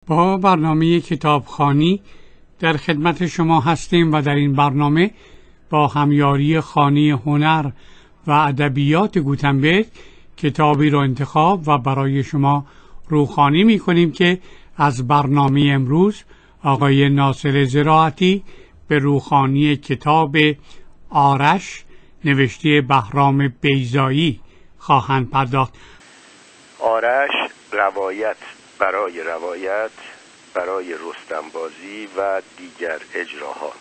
با برنامه کتابخوانی در خدمت شما هستیم و در این برنامه با همیاری خانه هنر و ادبیات گوتنبرگ کتابی را انتخاب و برای شما روخوانی می کنیم که از برنامه امروز آقای ناصر زراعتی به روخوانی کتاب آرش نوشته بهرام بیضایی خواهند پرداخت. آرش، روایت برای روایت، برای رستمبازی و دیگر اجراها.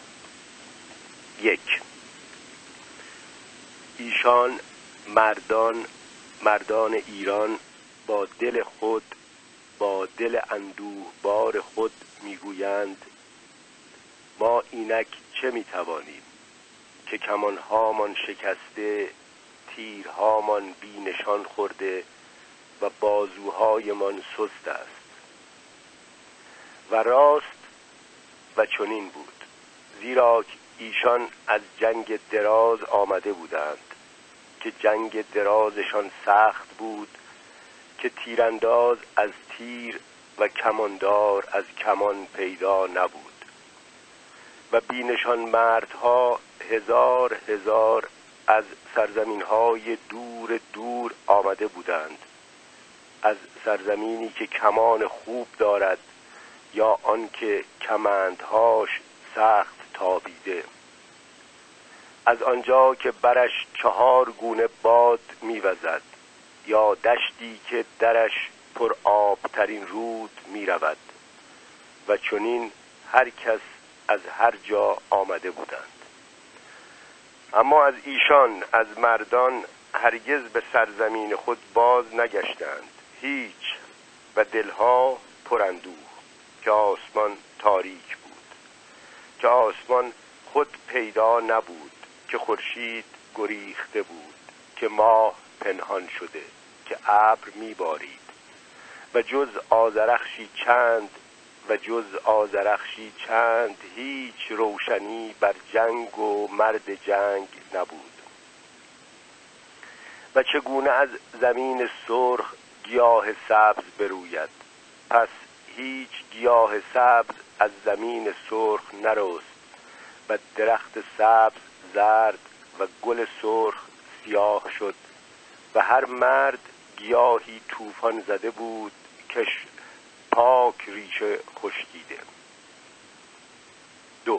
1. ایشان مردان ایران با دل خود، با دل اندوهبار خود میگویند ما اینک چه میتوانیم که کمانهامان شکسته، تیرهامان بی نشان خورده و بازوهایمان سست است. و راست و چنین بود، زیرا ایشان از جنگ دراز آمده بودند که جنگ درازشان سخت بود، که تیرانداز از تیر و کماندار از کمان پیدا نبود و بینشان مردها هزار هزار از سرزمین‌های دور دور آمده بودند، از سرزمینی که کمان خوب دارد یا آنکه کمندهاش سخت تابیده، از آنجا که برش 4 گونه باد میوزد، یا دشتی که درش پر آبترین رود میرود و چنین هر کس از هر جا آمده بودند. اما از ایشان، از مردان، هرگز به سرزمین خود باز نگشتند هیچ، و دلها پراندوه که آسمان تاریک بود، که آسمان خود پیدا نبود، که خورشید گریخته بود، که ماه پنهان شده، که ابر میبارید و جز آذرخشی چند هیچ روشنی بر جنگ و مرد جنگ نبود. و چگونه از زمین سرخ گیاه سبز بروید، پس هیچ گیاه سبز از زمین سرخ نرست و درخت سبز زرد و گل سرخ سیاه شد و هر مرد گیاهی طوفان زده بود کش پاک ریشه خشکیده. 2.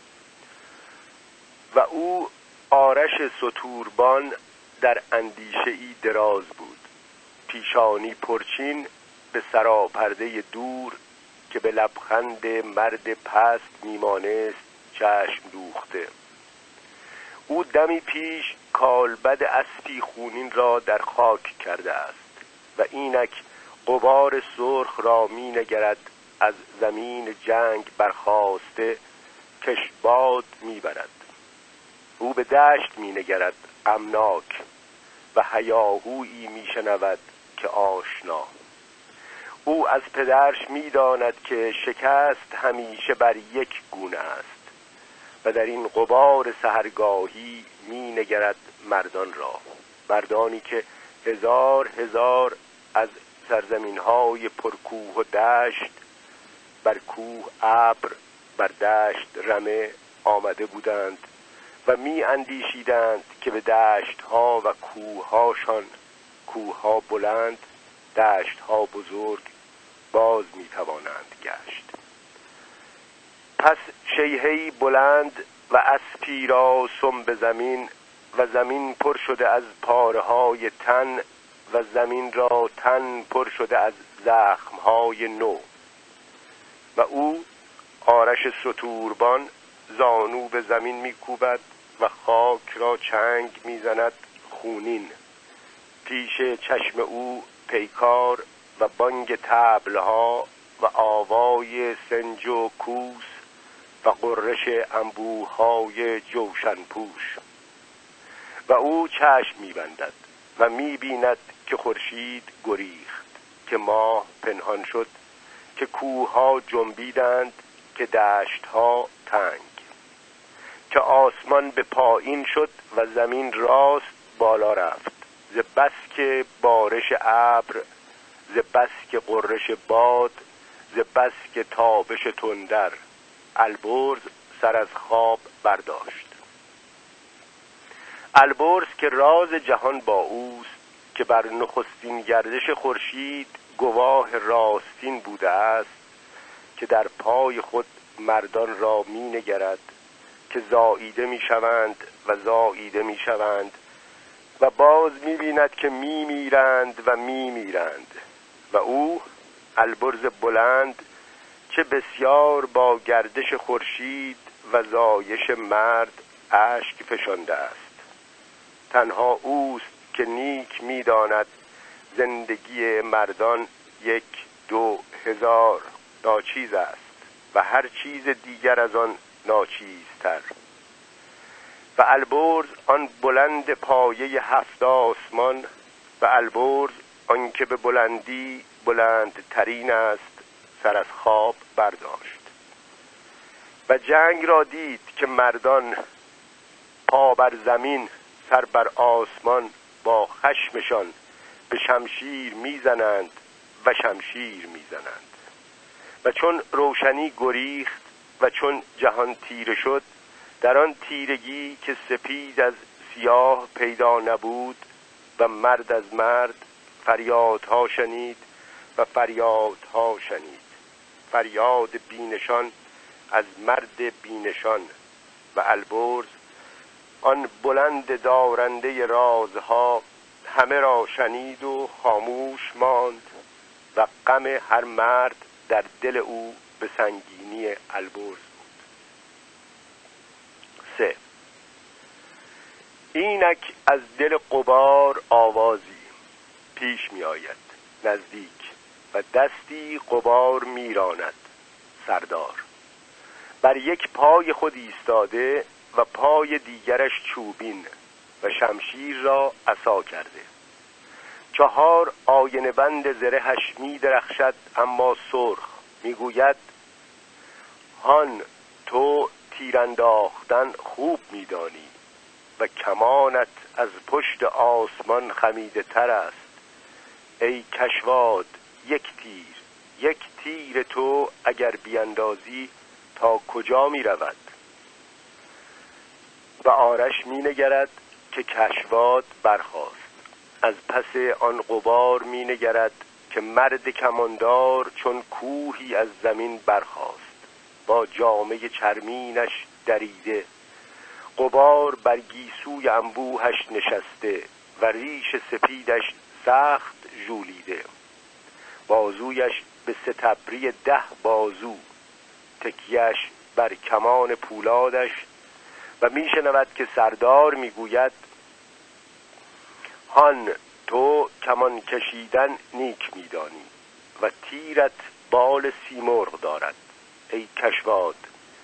و او آرش ستوربان در اندیشه‌ای دراز بود، پیشانی پرچین به سراپرده دور که به لبخند مرد پست میمانست چشم دوخته. او دمی پیش کالبد اسبی خونین را در خاک کرده است و اینک غبار سرخ را می نگرد از زمین جنگ برخاسته کش باد می برد. او به دشت می نگرد غمناک و هیاهویی می شنود که آشنا. او از پدرش می داند که شکست همیشه بر یک گونه است و در این غبار سحرگاهی می نگرد مردان را، مردانی که هزار هزار از سرزمین‌های پرکوه و دشت، بر کوه ابر، بر دشت رمه آمده بودند و می اندیشیدند که به دشت‌ها و کوه‌هاشان، کوه‌ها بلند، دشت‌ها بزرگ، باز می توانند گشت. پس شیهه‌ای بلند و اسپی را سم به زمین و زمین پر شده از پاره‌های تن و زمین را تن پر شده از زخم‌های نو. و او آرش ستوربان زانو به زمین می‌کوبد و خاک را چنگ می‌زند خونین. پیش چشم او پیکار و بانگ طبل‌ها و آوای سنج و کوس و غرش انبوه‌های جوشن پوش. و او چشم می‌بندد و می‌بیند که خورشید گریخت، که ماه پنهان شد، که کوه‌ها جنبیدند، که دشت‌ها تنگ، که آسمان به پایین شد و زمین راست بالا رفت، ز بس که بارش ابر، ز بس که غرش باد، ز بس که تابش تندر. البرز سر از خواب برداشت. البرز که راز جهان با اوست، که بر نخستین گردش خورشید گواه راستین بوده است، که در پای خود مردان را می نگرد که زاییده می شوند و زاییده می شوند و باز می بیند که می میرند و می میرند. و او البرز بلند چه بسیار با گردش خورشید و زایش مرد اشک فشانده است. تنها اوست که نیک می داند زندگی مردان 1-2 هزار ناچیز است و هر چیز دیگر از آن ناچیزتر. و البرز آن بلند پایه 7 آسمان و البرز آن که به بلندی بلندترین است سر از خواب برداشت و جنگ را دید که مردان پا بر زمین سر بر آسمان با خشمشان به شمشیر میزنند و شمشیر میزنند. و چون روشنی گریخت و چون جهان تیره شد، در آن تیرگی که سپید از سیاه پیدا نبود و مرد از مرد فریادها شنید و فریادها شنید، فریاد بینشان از مرد بینشان. و البرز آن بلند دارنده رازها همه را شنید و خاموش ماند و غم هر مرد در دل او به سنگینی البرز بود. 3. اینک از دل غبار آوازی پیش می آید نزدیک و دستی غبار می راند. سردار بر یک پای خود ایستاده و پای دیگرش چوبین و شمشیر را عصا کرده. 4 آینه بند زرهش می درخشد اما سرخ. می گوید هان تو تیرانداختن خوب می دانی و کمانت از پشت آسمان خمیده تر است. ای کشواد یک تیر تو اگر بیاندازی تا کجا می رود؟ و آرش می نگرد که کشواد برخاست. از پس آن غبار می نگرد که مرد کماندار چون کوهی از زمین برخاست، با جامه چرمینش دریده، غبار بر گیسوی انبوهش نشسته و ریش سپیدش سخت ژولیده. بازویش به ستبری 10 بازو، تکیهش بر کمان پولادش. و میشنود که سردار میگوید هان تو کمان کشیدن نیک میدانی و تیرت بال سیمرغ دارد. ای کشواد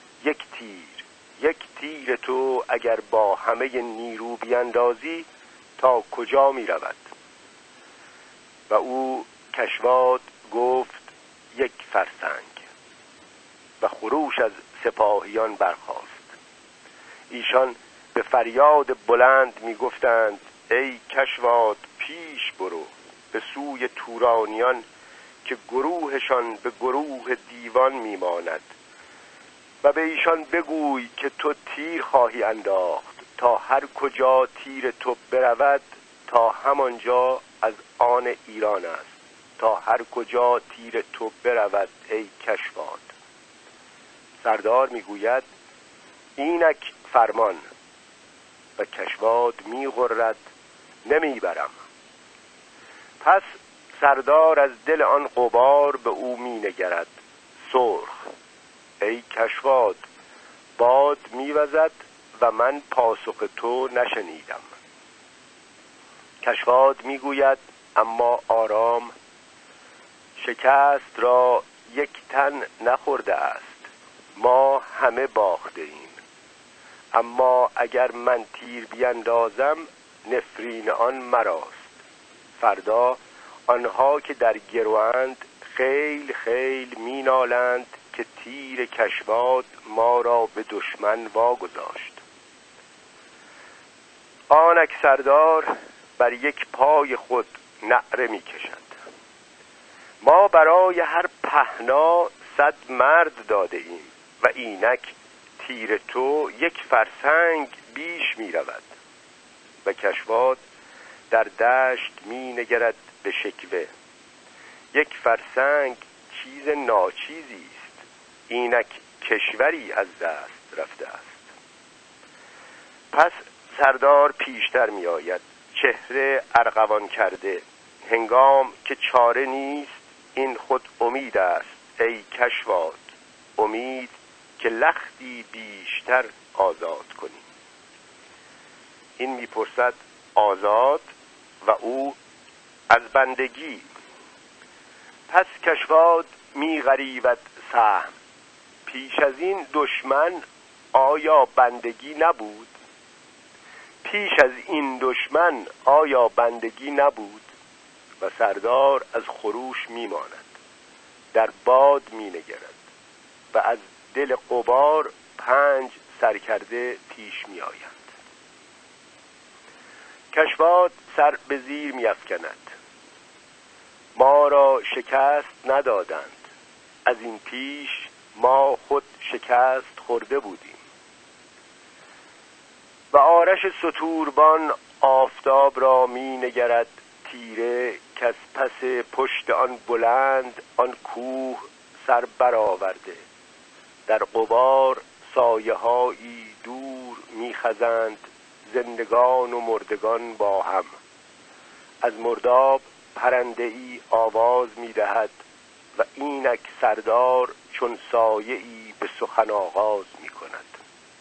یک تیر تو اگر با همه نیرو بیاندازی تا کجا می رود؟ و او کشواد گفت 1 فرسنگ و خروش از سپاهیان برخاست. ایشان به فریاد بلند می گفتند ای کشواد پیش برو به سوی تورانیان که گروهشان به گروه دیوان می ماند و به ایشان بگوی که تو تیر خواهی انداخت تا هر کجا تیر تو برود تا همانجا از آن ایران است. تا هر کجا تیر تو برود ای کشواد. سردار میگوید اینک فرمان و کشواد میغرد نمیبرم. پس سردار از دل آن غبار به او مینگرد سرخ. ای کشواد باد میوزد و من پاسخ تو نشنیدم. کشواد میگوید اما آرام شکست را 1 تن نخورده است، ما همه باخته ایم. اما اگر من تیر بیندازم نفرین آن مراست. فردا آنها که در گروند خیل خیل می نالند که تیر کشواد ما را به دشمن واگذاشت. آنک سردار بر 1 پای خود نعره می کشد. ما برای هر پهنا 100 مرد داده ایم و اینک تیر تو 1 فرسنگ بیش می رود. و کشواد در دشت می نگرد به شکوه، 1 فرسنگ چیز ناچیزی است، اینک کشوری از دست رفته است. پس سردار پیشتر می آید، چهره ارغوان کرده، هنگام که چاره نیست این خود امید است ای کشواد، امید که لختی بیشتر آزاد کنی. این میپرسد آزاد و او از بندگی. پس کشواد میغریبد سهم، پیش از این دشمن آیا بندگی نبود؟ پیش از این دشمن آیا بندگی نبود؟ و سردار از خروش میماند، در باد مینگرد و از دل غبار 5 سرکرده پیش میآیند. کشواد سر به زیر می‌افکند، ما را شکست ندادند، از این پیش ما خود شکست خورده بودیم. و آرش ستوربان آفتاب را می نگرد تیره، که از پس پشت آن بلند آن کوه سر برآورده، در غبار سایه هایی دور می خزند، زندگان و مردگان با هم. از مرداب پرنده ای آواز می دهد و اینک سردار چون سایه ای به سخن آغاز می کند.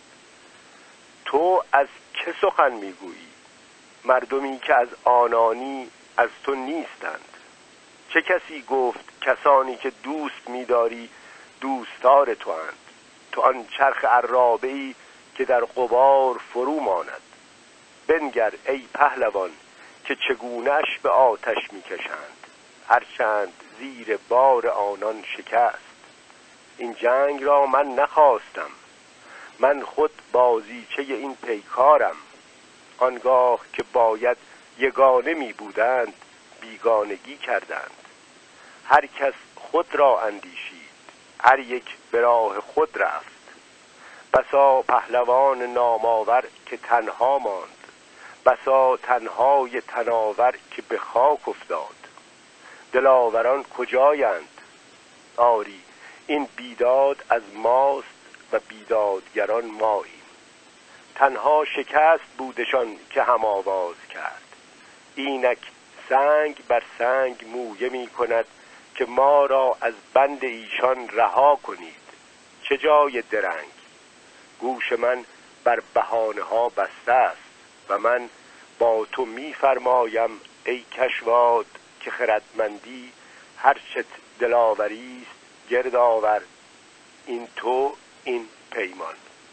تو از که سخن می گویی؟ مردمی که از آنانی از تو نیستند. چه کسی گفت کسانی که دوست می داری دوستار تو اند؟ تو آن چرخ عرابه‌ای که در غبار فرو ماند. بنگر ای پهلوان که چگونه‌اش به آتش می‌کشند، هرچند زیر بار آنان شکست. این جنگ را من نخواستم، من خود بازیچه این پیکارم. آنگاه که باید یگانه می بودند بیگانگی کردند. هر کس خود را اندیشید، هر یک به راه خود رفت. بسا پهلوان نامآور که تنها ماند، بسا تنهای تناور که به خاک افتاد. دلاوران کجایند؟ آری این بیداد از ماست و بیدادگران ماییم. تنها شکست بودشان که هم آواز کرد. اینک سنگ بر سنگ مویه می کند که ما را از بند ایشان رها کنید. چه جای درنگ؟ گوش من بر بهانه ها بسته است و من با تو می فرمایم ای کشواد که خردمندی هر چت دلاوری است گرد آور، این تو این پیمان.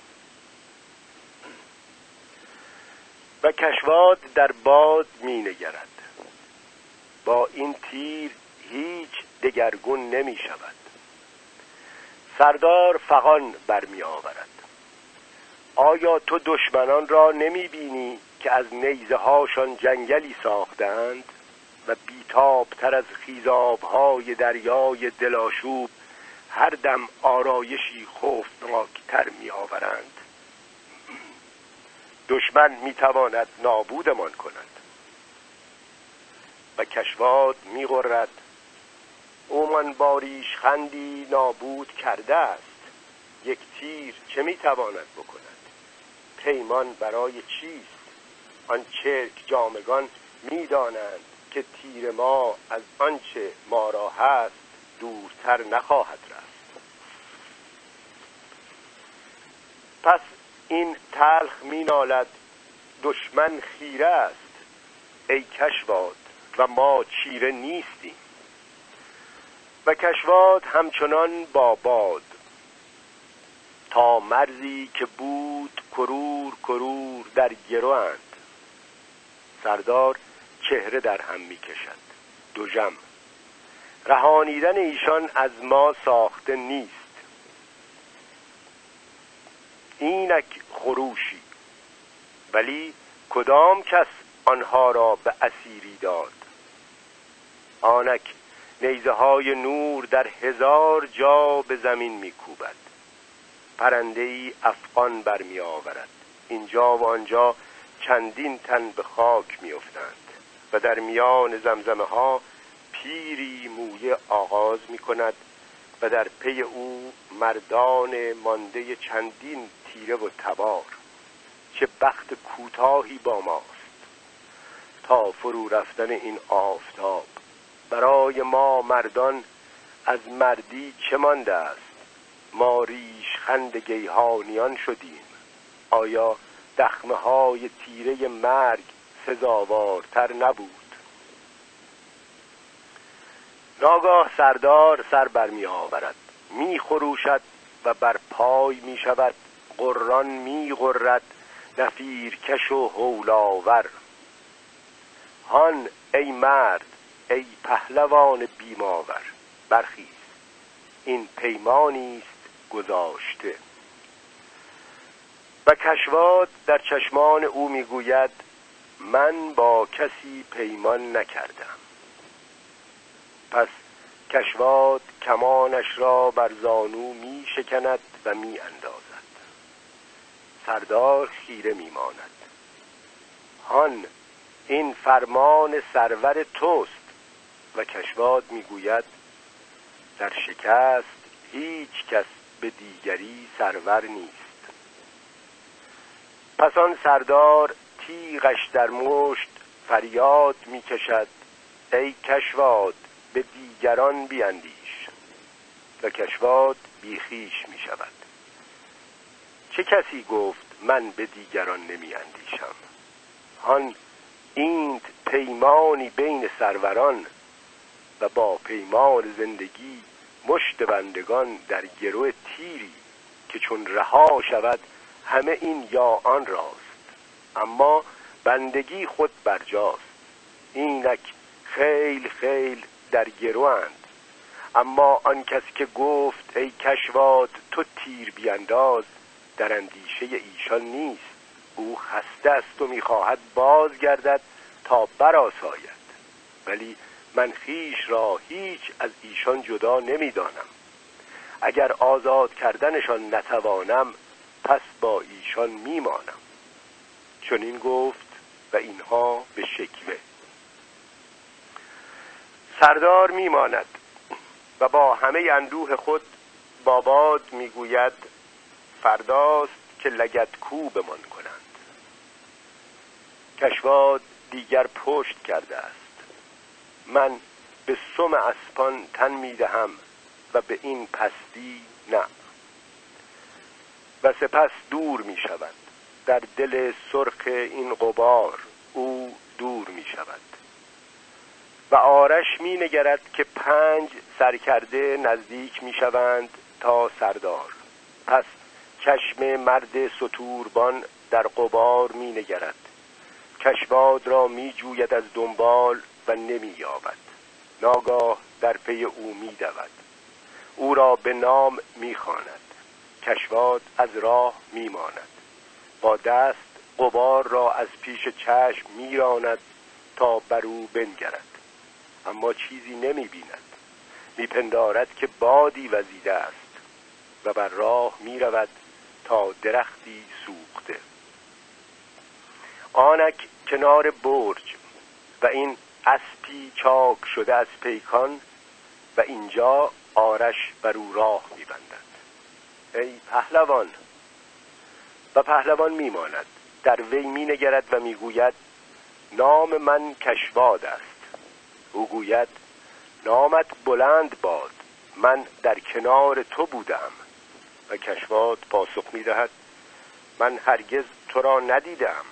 و کشواد در باد می نگرد، با این تیر هیچ دگرگون نمی شود. سردار فغان برمی آورد. آیا تو دشمنان را نمی بینی که از نیزه هاشان جنگلی ساختند و بیتابتر از خیزابهای دریای دلاشوب هر دم آرایشی خوفناکتر می آورند؟ دشمن می تواند نابودمان کند. و کشواد می غرد، او من باریش خندی نابود کرده است، یک تیر چه می تواند بکند؟ پیمان برای چیست؟ آن چرک جامگان می دانند که تیر ما از آنچه ما را هست دورتر نخواهد رفت. پس این تلخ می نالد، دشمن خیره است ای کشواد و ما چیره نیستیم. و کشواد همچنان با باد تا مرزی که بود کرور کرور در گروند. سردار چهره در هم می کشد، دژم رهانیدن ایشان از ما ساخته نیست. اینک خروشی، ولی کدام کس آنها را به اسیری داد؟ آنک نیزه های نور در 1000 جا به زمین میکوبد. پرنده‌ای افغان برمی آورد. اینجا و آنجا چندین تن به خاک میافتند و در میان زمزمه ها پیری مویه آغاز می کند و در پی او مردان مانده چندین تیره و تبار. چه بخت کوتاهی با ماست تا فرو رفتن این آفتاب. برای ما مردان از مردی چه مانده است؟ ما ریشخند گیهانیان شدیم. آیا دخمه های تیره مرگ سزاوارتر نبود؟ ناگاه سردار سر برمی آورد، می خروشد و بر پای می شود. قران می غرد، نفیرکش و هولاور. هان ای مرد، ای پهلوان بیماور، برخیز، این پیمانی است گذاشته. و کشواد در چشمان او میگوید من با کسی پیمان نکردم. پس کشواد کمانش را بر زانو می شکند و می اندازد. سردار خیره می ماند. هان این فرمان سرور توست. و کشواد می گوید در شکست هیچ کس به دیگری سرور نیست. پس آن سردار تیغش در مشت فریاد می کشد ای کشواد به دیگران بیندیش. و کشواد بیخیش می شود. چه کسی گفت من به دیگران نمی اندیشم؟ هان این پیمانی بین سروران و با پیمان زندگی مشت بندگان در گرو تیری که چون رها شود همه این یا آن راست. اما بندگی خود برجاست. اینک خیل خیل در گرو اند. اما آن کسی که گفت ای کشواد تو تیر بینداز در اندیشه ایشان نیست. او خسته است و میخواهد بازگردد تا برآساید. ولی من خیش را هیچ از ایشان جدا نمیدانم. اگر آزاد کردنشان نتوانم پس با ایشان میمانم. چون این گفت و اینها به شکوه. سردار میماند و با همه اندوه خود با باد میگوید فرداست که لگدکوبمان کنند. کشواد دیگر پشت کرده است. من به سم اسپان تن میدهم و به این پستی نه. و سپس دور می شود. در دل سرخ این غبار او دور می شود. و آرش می نگرد که 5 سرکرده نزدیک می شوند تا سردار. پس چشم مرد ستوربان در غبار می نگرد. کشواد را می جوید از دنبال و نمی یابد. ناگاه در پی او می دود. او را به نام می خواند. کشواد از راه می ماند. با دست غبار را از پیش چشم می راند تا بر او بنگرد. اما چیزی نمی بیند. می پندارد که بادی وزیده است و بر راه می رود تا درختی سوخته. آنک کنار برج و این اسبی چاک شده از پیکان و اینجا آرش بر او راه می بندد. ای پهلوان. و پهلوان می ماند. در وی می نگرد و می گوید نام من کشواد است. او گوید نامت بلند باد، من در کنار تو بودم. و کشواد پاسخ می دهد من هرگز تو را ندیدم.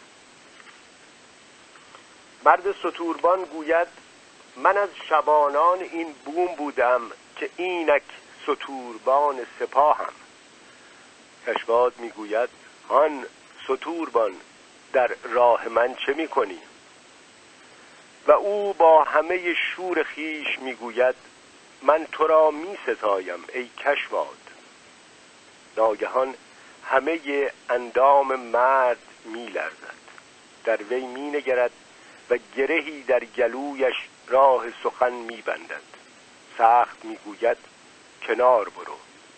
مرد ستوربان گوید من از شبانان این بوم بودم که اینک ستوربان سپاهم. کشواد می گوید هان ستوربان در راه من چه می کنی؟ و او با همه شور خیش می گوید من تو را می ستایم ای کشواد. ناگهان همه اندام مرد می لرزد. در وی می نگرد و گرهی در گلویش راه سخن می بندد. سخت میگوید کنار برو.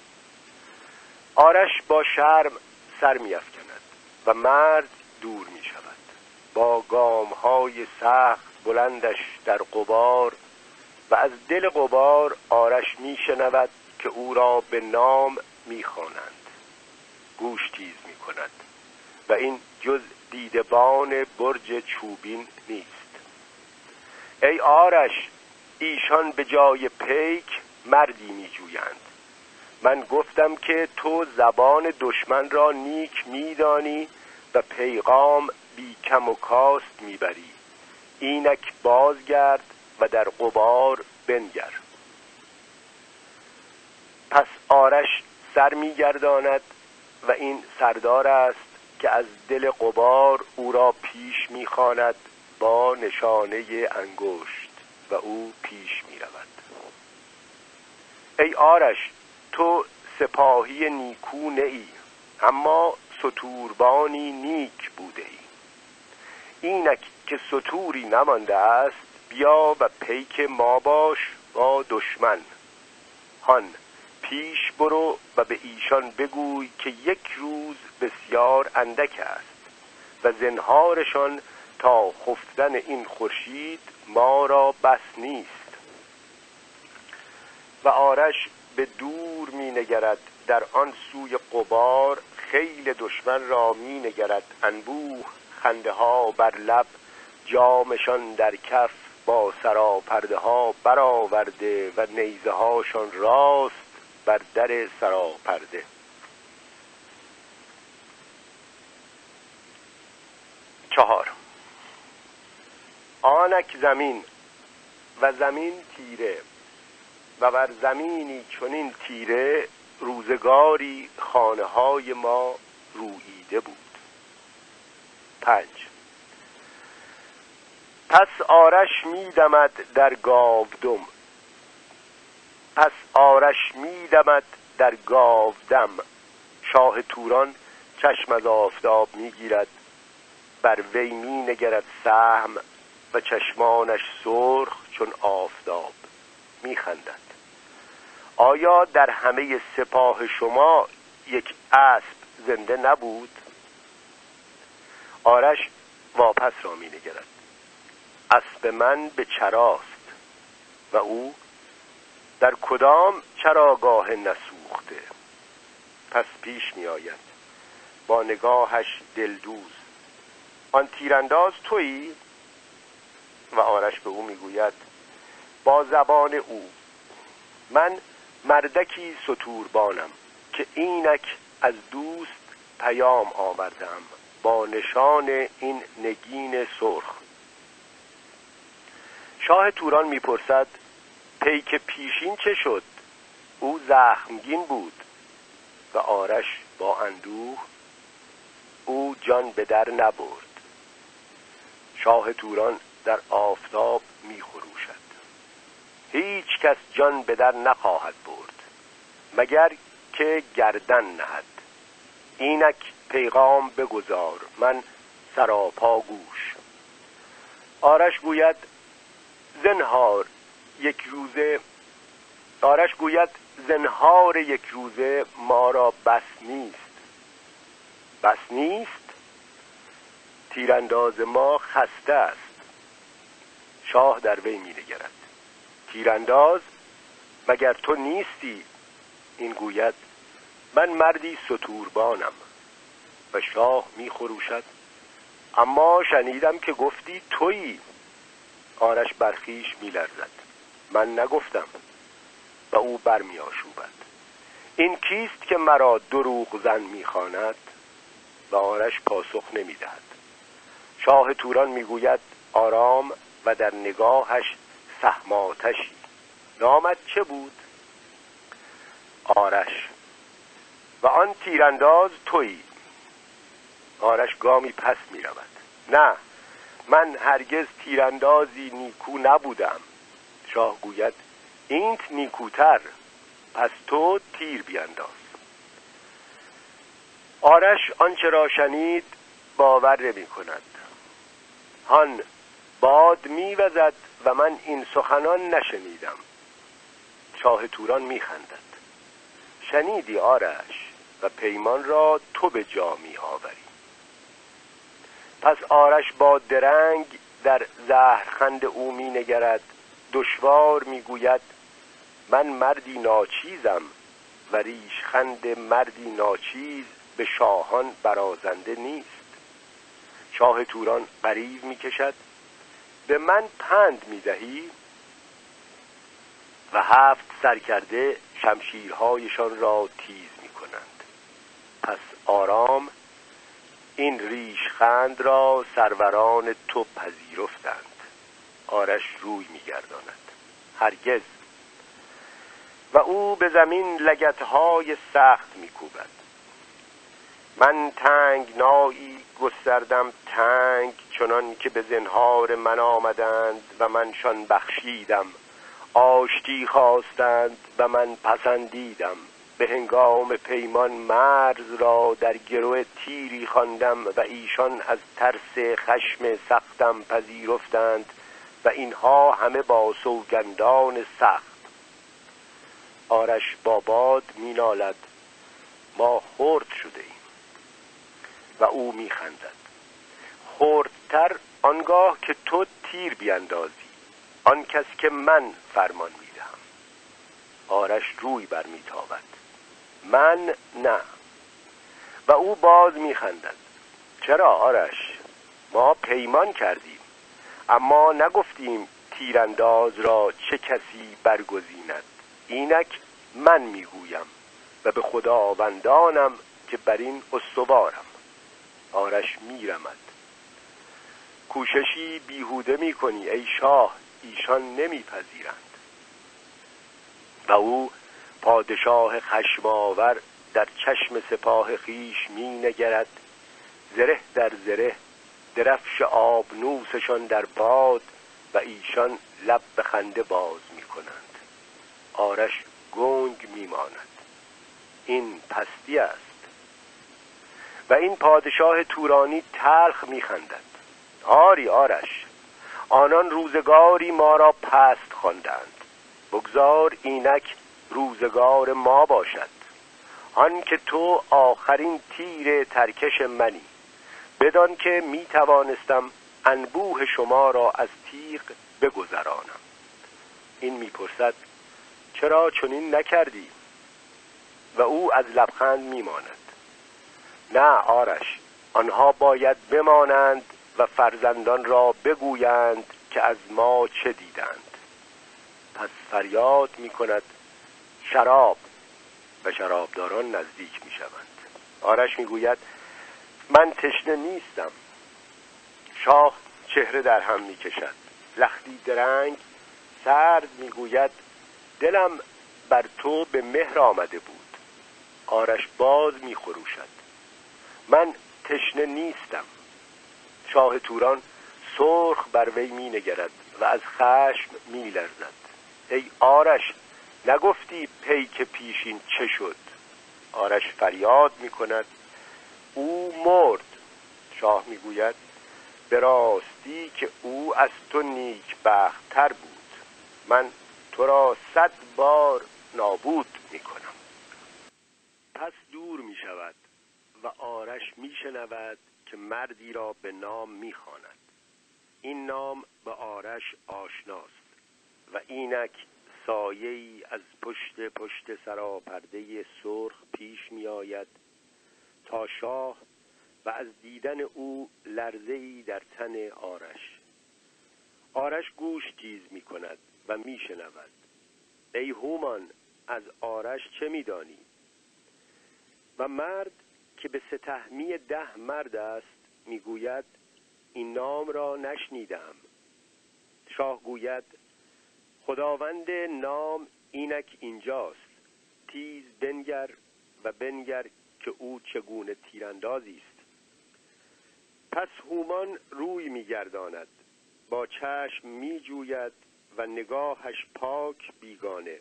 آرش با شرم سر می‌افکند و مرد دور می‌شود. با گام‌های سخت بلندش در غبار و از دل غبار آرش می‌شنود که او را به نام می‌خوانند. گوش تیز می‌کند و این جز دیدبان برج چوبین نیست. ای آرش، ایشان به جای پیک مردی می‌جویند. من گفتم که تو زبان دشمن را نیک می‌دانی و پیغام بی کم و کاست می‌بری. اینک بازگرد و در غبار بنگر. پس آرش سر می‌گرداند و این سردار است که از دل غبار او را پیش می‌خواند با نشانه انگشت و او پیش می‌رود. ای آرش، تو سپاهی نیکو نه ای، اما ستوربانی نیک بوده ای. اینک که ستوری نمانده است، بیا و پیک ما باش با دشمن. هان پیش برو و به ایشان بگوی که یک روز بسیار اندک است و زنهارشان تا خفتن این خورشید ما را بس نیست. و آرش به دور می نگرد، در آن سوی غبار خیل دشمن را می نگرد، انبوه، خنده ها بر لب، جامشان در کف، با سراپرده ها برآورده و نیزه هاشان راست بر در سراپرده. چهار. آنک زمین و زمین تیره و بر زمینی چنین تیره، روزگاری خانه های ما روییده بود. 5. پس آرش می‌دمد در گاودم، پس آرش می‌دمد در گاودم. شاه توران چشم از آفتاب می‌گیرد، بر وی می‌نگرد سهم و چشمانش سرخ چون آفتاب. می‌خندد. آیا در همه سپاه شما یک اسب زنده نبود؟ آرش واپس را می‌نگرد. اسب من به چراست و او در کدام چراگاه نسوخته. پس پیش می آید با نگاهش دلدوز. آن تیرانداز تویی؟ و آرش به او میگوید با زبان او من مردکی ستوربانم که اینک از دوست پیام آوردم با نشان این نگین سرخ. شاه توران میپرسد پیک پیشین چه شد؟ او زخمگین بود. و آرش با اندوه او جان به در نبرد. شاه توران در آفتاب میخروشد. هیچ کس جان به در نخواهد برد مگر که گردن نهد. اینک پیغام بگذار، من سراپا گوش. آرش گوید زنهار یک روزه ما را بس نیست. بس نیست؟ تیرانداز ما خسته است. شاه در وی می نگرد. تیرانداز مگر تو نیستی؟ این گوید من مردی ستوربانم. و شاه می خروشد اما شنیدم که گفتی تویی. آرش برخیش می لرزد. من نگفتم. و او برمی آشوبد. این کیست که مرا دروغ زن می خواند؟ و آرش پاسخ نمی دهد. شاه توران می گوید آرام و در نگاهش سهم آتشی. نامت چه بود؟ آرش و آن تیرانداز تویی. آرش گامی پس می رود. نه، من هرگز تیراندازی نیکو نبودم. شاه گوید اینت نیکوتر، پس تو تیر بیانداز. آرش آنچه را شنید باور نمی کند. هان باد می وزد و من این سخنان نشنیدم. شاه توران میخندد. شنیدی آرش و پیمان را تو به جا میآوری. پس آرش با درنگ در زهرخند او مینگرد. دشوار میگوید من مردی ناچیزم و ریشخند مردی ناچیز به شاهان برازنده نیست. شاه توران غریو میکشد. به من پند میدهی؟ و 7 سرکرده شمشیرهایشان را تیز میکنند. پس آرام این ریشخند را سروران تو پذیرفتند. آرش روی میگرداند. هرگز. و او به زمین لگدهای سخت میکوبد. من تنگنایی گستردم تنگ، چنان که به زنهار من آمدند و منشان بخشیدم. آشتی خواستند و من پسندیدم. به هنگام پیمان مرز را در گرو تیری خواندم و ایشان از ترس خشم سختم پذیرفتند و اینها همه با سوگندان سخت. آرش با باد مینالد ما خرد شده ایم. و او میخندد. خردتر آنگاه که تو تیر بیندازی، آن کس که من فرمان میدهم. آرش روی بر میتابد. من نه. و او باز میخندد. چرا آرش؟ ما پیمان کردیم اما نگفتیم تیرانداز را چه کسی برگزیند. اینک من میگویم و به خداوندانم که بر این استوارم. آرش میرمد. کوششی بیهوده میکنی ای شاه، ایشان نمیپذیرند. و او پادشاه خشماور در چشم سپاه خیش مینگرد. زره در زره درفش آبنوسشان در باد و ایشان لب به خنده باز میکنند. آرش گنگ میماند. این پستی است. و این پادشاه تورانی تلخ میخندد. آری آرش، آنان روزگاری ما را پست خواندند. بگذار اینک روزگار ما باشد. آن که تو آخرین تیر ترکش منی. بدان که می توانستم انبوه شما را از تیغ بگذرانم. این میپرسد چرا چنین نکردی؟ و او از لبخند میماند. نه آرش، آنها باید بمانند و فرزندان را بگویند که از ما چه دیدند. پس فریاد میکند شراب، و شرابداران نزدیک میشوند. آرش میگوید من تشنه نیستم. شاه چهره در هم میکشد. لختی درنگ سرد میگوید دلم بر تو به مهر آمده بود. آرش باز میخروشد من تشنه نیستم. شاه توران سرخ بر وی مینگرد و از خشم میلرزد. ای آرش، نگفتی پیک پیشین چه شد؟ آرش فریاد میکند او مرد. شاه میگوید به راستی که او از تو نیک بخت‌تر بود. من تو را 100 بار نابود میکنم. پس دور میشود و آرش میشنود که مردی را به نام میخواند. این نام به آرش آشناست و اینک سایه‌ای از پشت سراپرده سرخ پیش می آید تا شاه و از دیدن او لرزه‌ای در تن آرش. آرش گوش تیز می کند و می شنود. ای هومان، از آرش چه می دانی؟ و مرد که به ستهمی 10 مرد است می گوید این نام را نشنیدم. شاه گوید خداوند نام اینک اینجاست. تیز بنگر و بنگر که او چگونه تیراندازی است. پس هومان روی می‌گرداند، با چشم می‌جوید و نگاهش پاک بیگانه.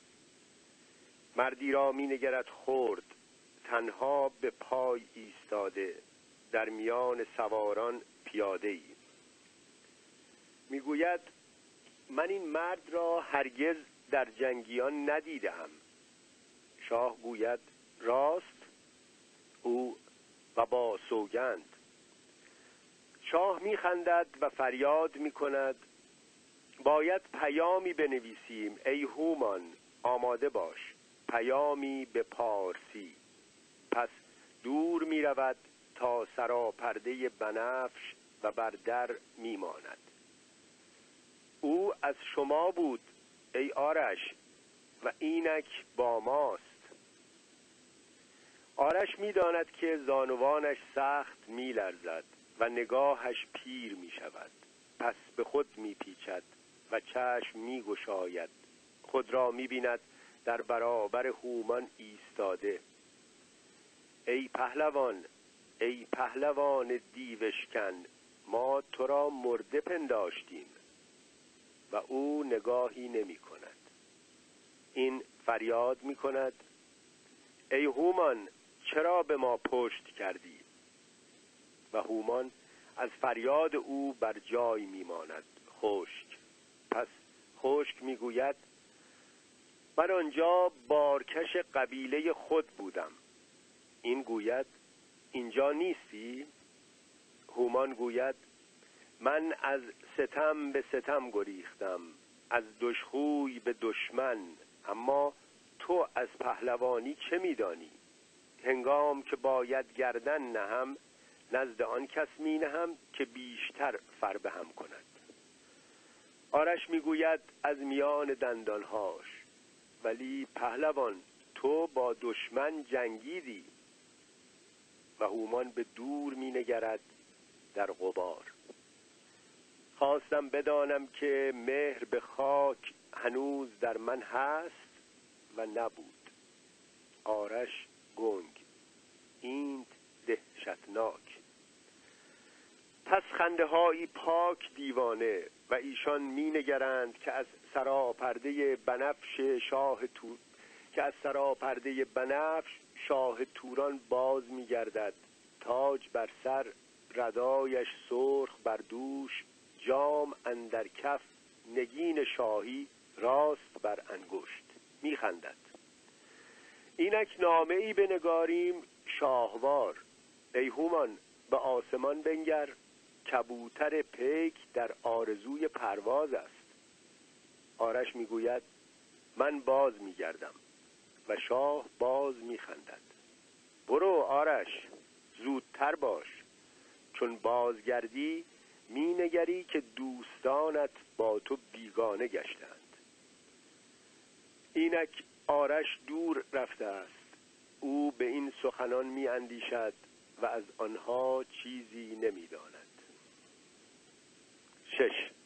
مردی را می‌نگرد خرد، تنها به پای ایستاده، در میان سواران پیاده‌ای. می‌گوید من این مرد را هرگز در جنگیان ندیدم. شاه گوید راست؟ او و با سوگند. شاه میخندد و فریاد میکند باید پیامی بنویسیم ای هومان، آماده باش، پیامی به پارسی. پس دور میرود تا سراپرده بنفش و بر در میماند. او از شما بود ای آرش و اینک با ماست. آرش میداند که زانوانش سخت میلرزد و نگاهش پیر میشود. پس به خود میپیچد و چشم میگشاید. خود را میبیند در برابر هومان ایستاده. ای پهلوان، ای پهلوان دیوشکن، ما تو را مرده پنداشتیم. و او نگاهی نمی کند. این فریاد می کند ای هومان، چرا به ما پشت کردی؟ و هومان از فریاد او بر جای می ماند خشک. پس خشک می گوید من آنجا بارکش قبیله خود بودم. این گوید اینجا نیستی؟ هومان گوید من از ستم به ستم گریختم، از دشخوی به دشمن، اما تو از پهلوانی چه میدانی؟ هنگام که باید گردن نهم نزد آن کس می نهم که بیشتر فربهم کند. آرش میگوید از میان دندانهاش ولی پهلوان تو با دشمن جنگیدی. و هومان به دور می نگرد در غبار. خواستم بدانم که مهر به خاک هنوز در من هست و نبود. آرش گنگ، این دهشتناک. پس خنده هایی پاک دیوانه و ایشان می نگرند که از سراپرده بنفش شاه توران باز می گردد. تاج بر سر، ردایش سرخ بر دوش، جام اندر کف، نگین شاهی راست بر انگشت. می خندد. اینک نامه ای بنگاریم شاهوار. ای هومان به آسمان بنگر، کبوتر پیک در آرزوی پرواز است. آرش میگوید من باز میگردم و شاه باز میخندد. برو آرش، زودتر باش، چون بازگردی مینگری که دوستانت با تو بیگانه گشتند. اینک آرش دور رفته است. او به این سخنان می اندیشد و از آنها چیزی نمی داند. 6.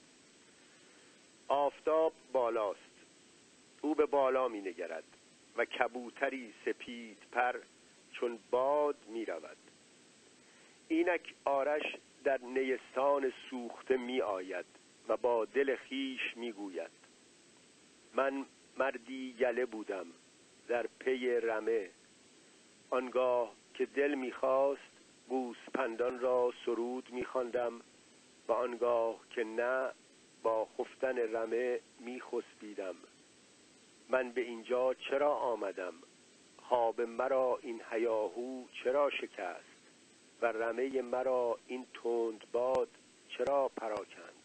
آفتاب بالاست. او به بالا می نگرد و کبوتری سپید پر چون باد می رود. اینک آرش در نیستان سوخته می آید و با دل خیش می گوید من مردی یله بودم در پی رمه. آنگاه که دل می خواست گوسپندان را سرود می خواندم و آنگاه که نه با خفتن رمه می خسبیدم. من به اینجا چرا آمدم؟ خواب مرا این هیاهو چرا شکست و رمه مرا این تند باد چرا پراکند؟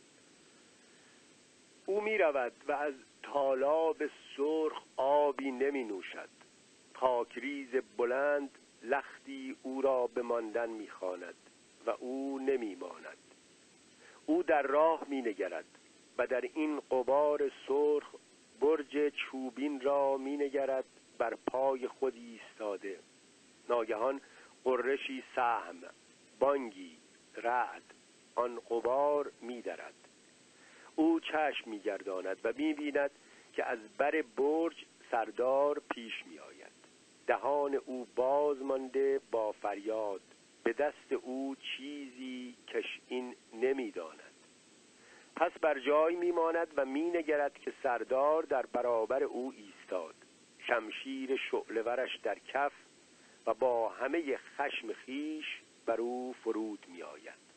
او می رود و از تالاب سرخ آبی نمی نوشد. خاکریز بلند لختی او را به ماندن می خواند و او نمی ماند. او در راه می نگرد و در این غبار سرخ برج چوبین را می نگرد بر پای خود ایستاده. ناگهان غرشی سهم، بانگی، رعد آن غبار می درد. او چشم می گرداند و می بیند که از بر برج سردار پیش می آید. دهان او باز مانده با فریاد، به دست او چیزی کش این نمی داند. پس بر جای می ماند و می نگرد که سردار در برابر او ایستاد، شمشیر شعله‌ورش در کف و با همه خشم خیش بر او فرود می آید.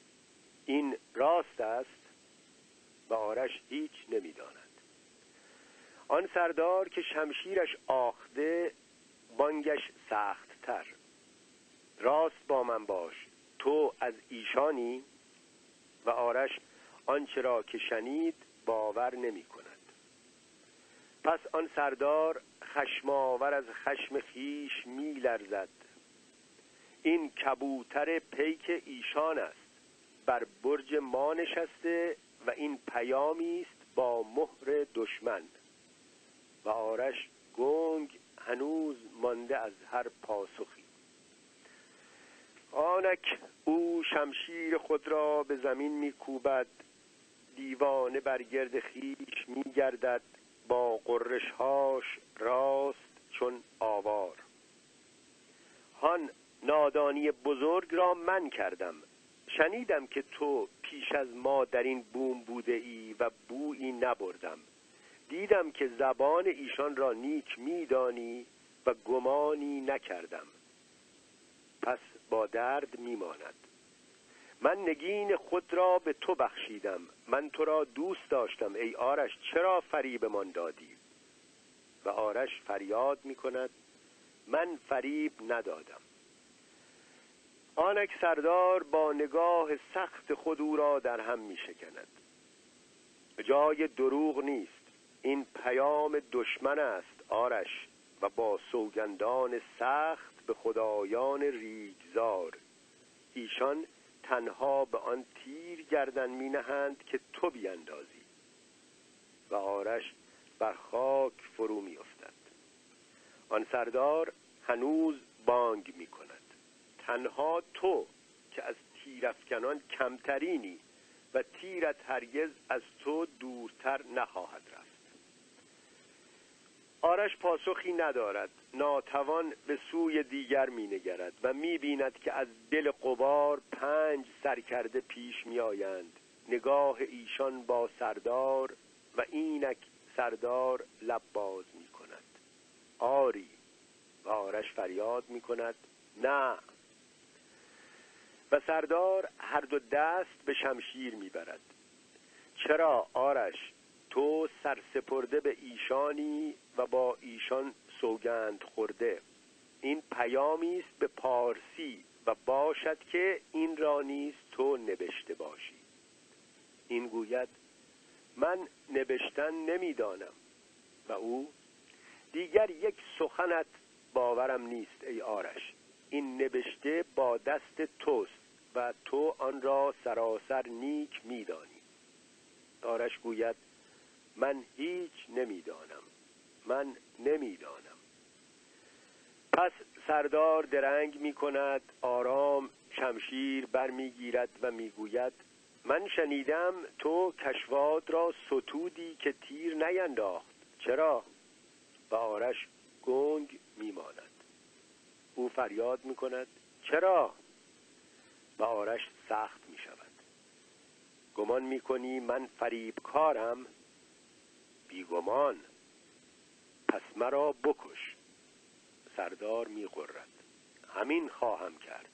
این راست است و آرش هیچ نمی داند. آن سردار که شمشیرش آخته بانگش سخت تر. راست با من باش، تو از ایشانی؟ و آرش آنچه را که شنید باور نمی کند. پس آن سردار خشماور از خشم خیش می لرزد. این کبوتر پیک ایشان است، بر برج ما نشسته و این پیامی است با مهر دشمن. و آرش گنگ هنوز مانده از هر پاسخی. آنک او شمشیر خود را به زمین می‌کوبد، دیوانه بر گرد خویش می‌گردد، با غرش‌هاش راست چون آوار. هان نادانی بزرگ را من کردم. شنیدم که تو پیش از ما در این بوم بوده ای و بویی نبردم. دیدم که زبان ایشان را نیک می‌دانی و گمانی نکردم. پس با درد میماند. من نگین خود را به تو بخشیدم. من تو را دوست داشتم ای آرش، چرا فریبمان دادی؟ و آرش فریاد میکند من فریب ندادم. آنک سردار با نگاه سخت خود او را در هم میشکند. جای دروغ نیست، این پیام دشمن است آرش، و با سوگندان سخت به خدایان ریگزار. ایشان تنها به آن تیر گردن می نهند که تو بیندازی. و آرش بر خاک فرو می افتد. آن سردار هنوز بانگ می کند. تنها تو که از تیرافکنان کمترینی و تیرت هرگز از تو دورتر نخواهد رفت. آرش پاسخی ندارد. ناتوان به سوی دیگر می نگرد و می بیند که از دل غبار 5 سرکرده پیش می آیند. نگاه ایشان با سردار و اینک سردار لب باز می کند. آری. و آرش فریاد می کند نه. و سردار هر دو دست به شمشیر می برد. چرا آرش؟ تو سرسپرده به ایشانی و با ایشان سوگند خورده. این پیامی است به پارسی و باشد که این را نیز تو نبشته باشی. این گوید من نبشتن نمیدانم. و او دیگر یک سخنت باورم نیست ای آرش. این نبشته با دست توست و تو آن را سراسر نیک میدانی. آرش گوید من هیچ نمیدانم. من نمیدانم. پس سردار درنگ می کند، آرام شمشیر بر می گیرد و می گوید من شنیدم تو کشواد را ستودی که تیر نینداخت. چرا؟ و آرش گنگ می ماند. او فریاد می کند چرا؟ و آرش سخت می شود. گمان می کنی من فریبکارم؟ بیگمان. پس مرا بکش. سردار می غرد. همین خواهم کرد.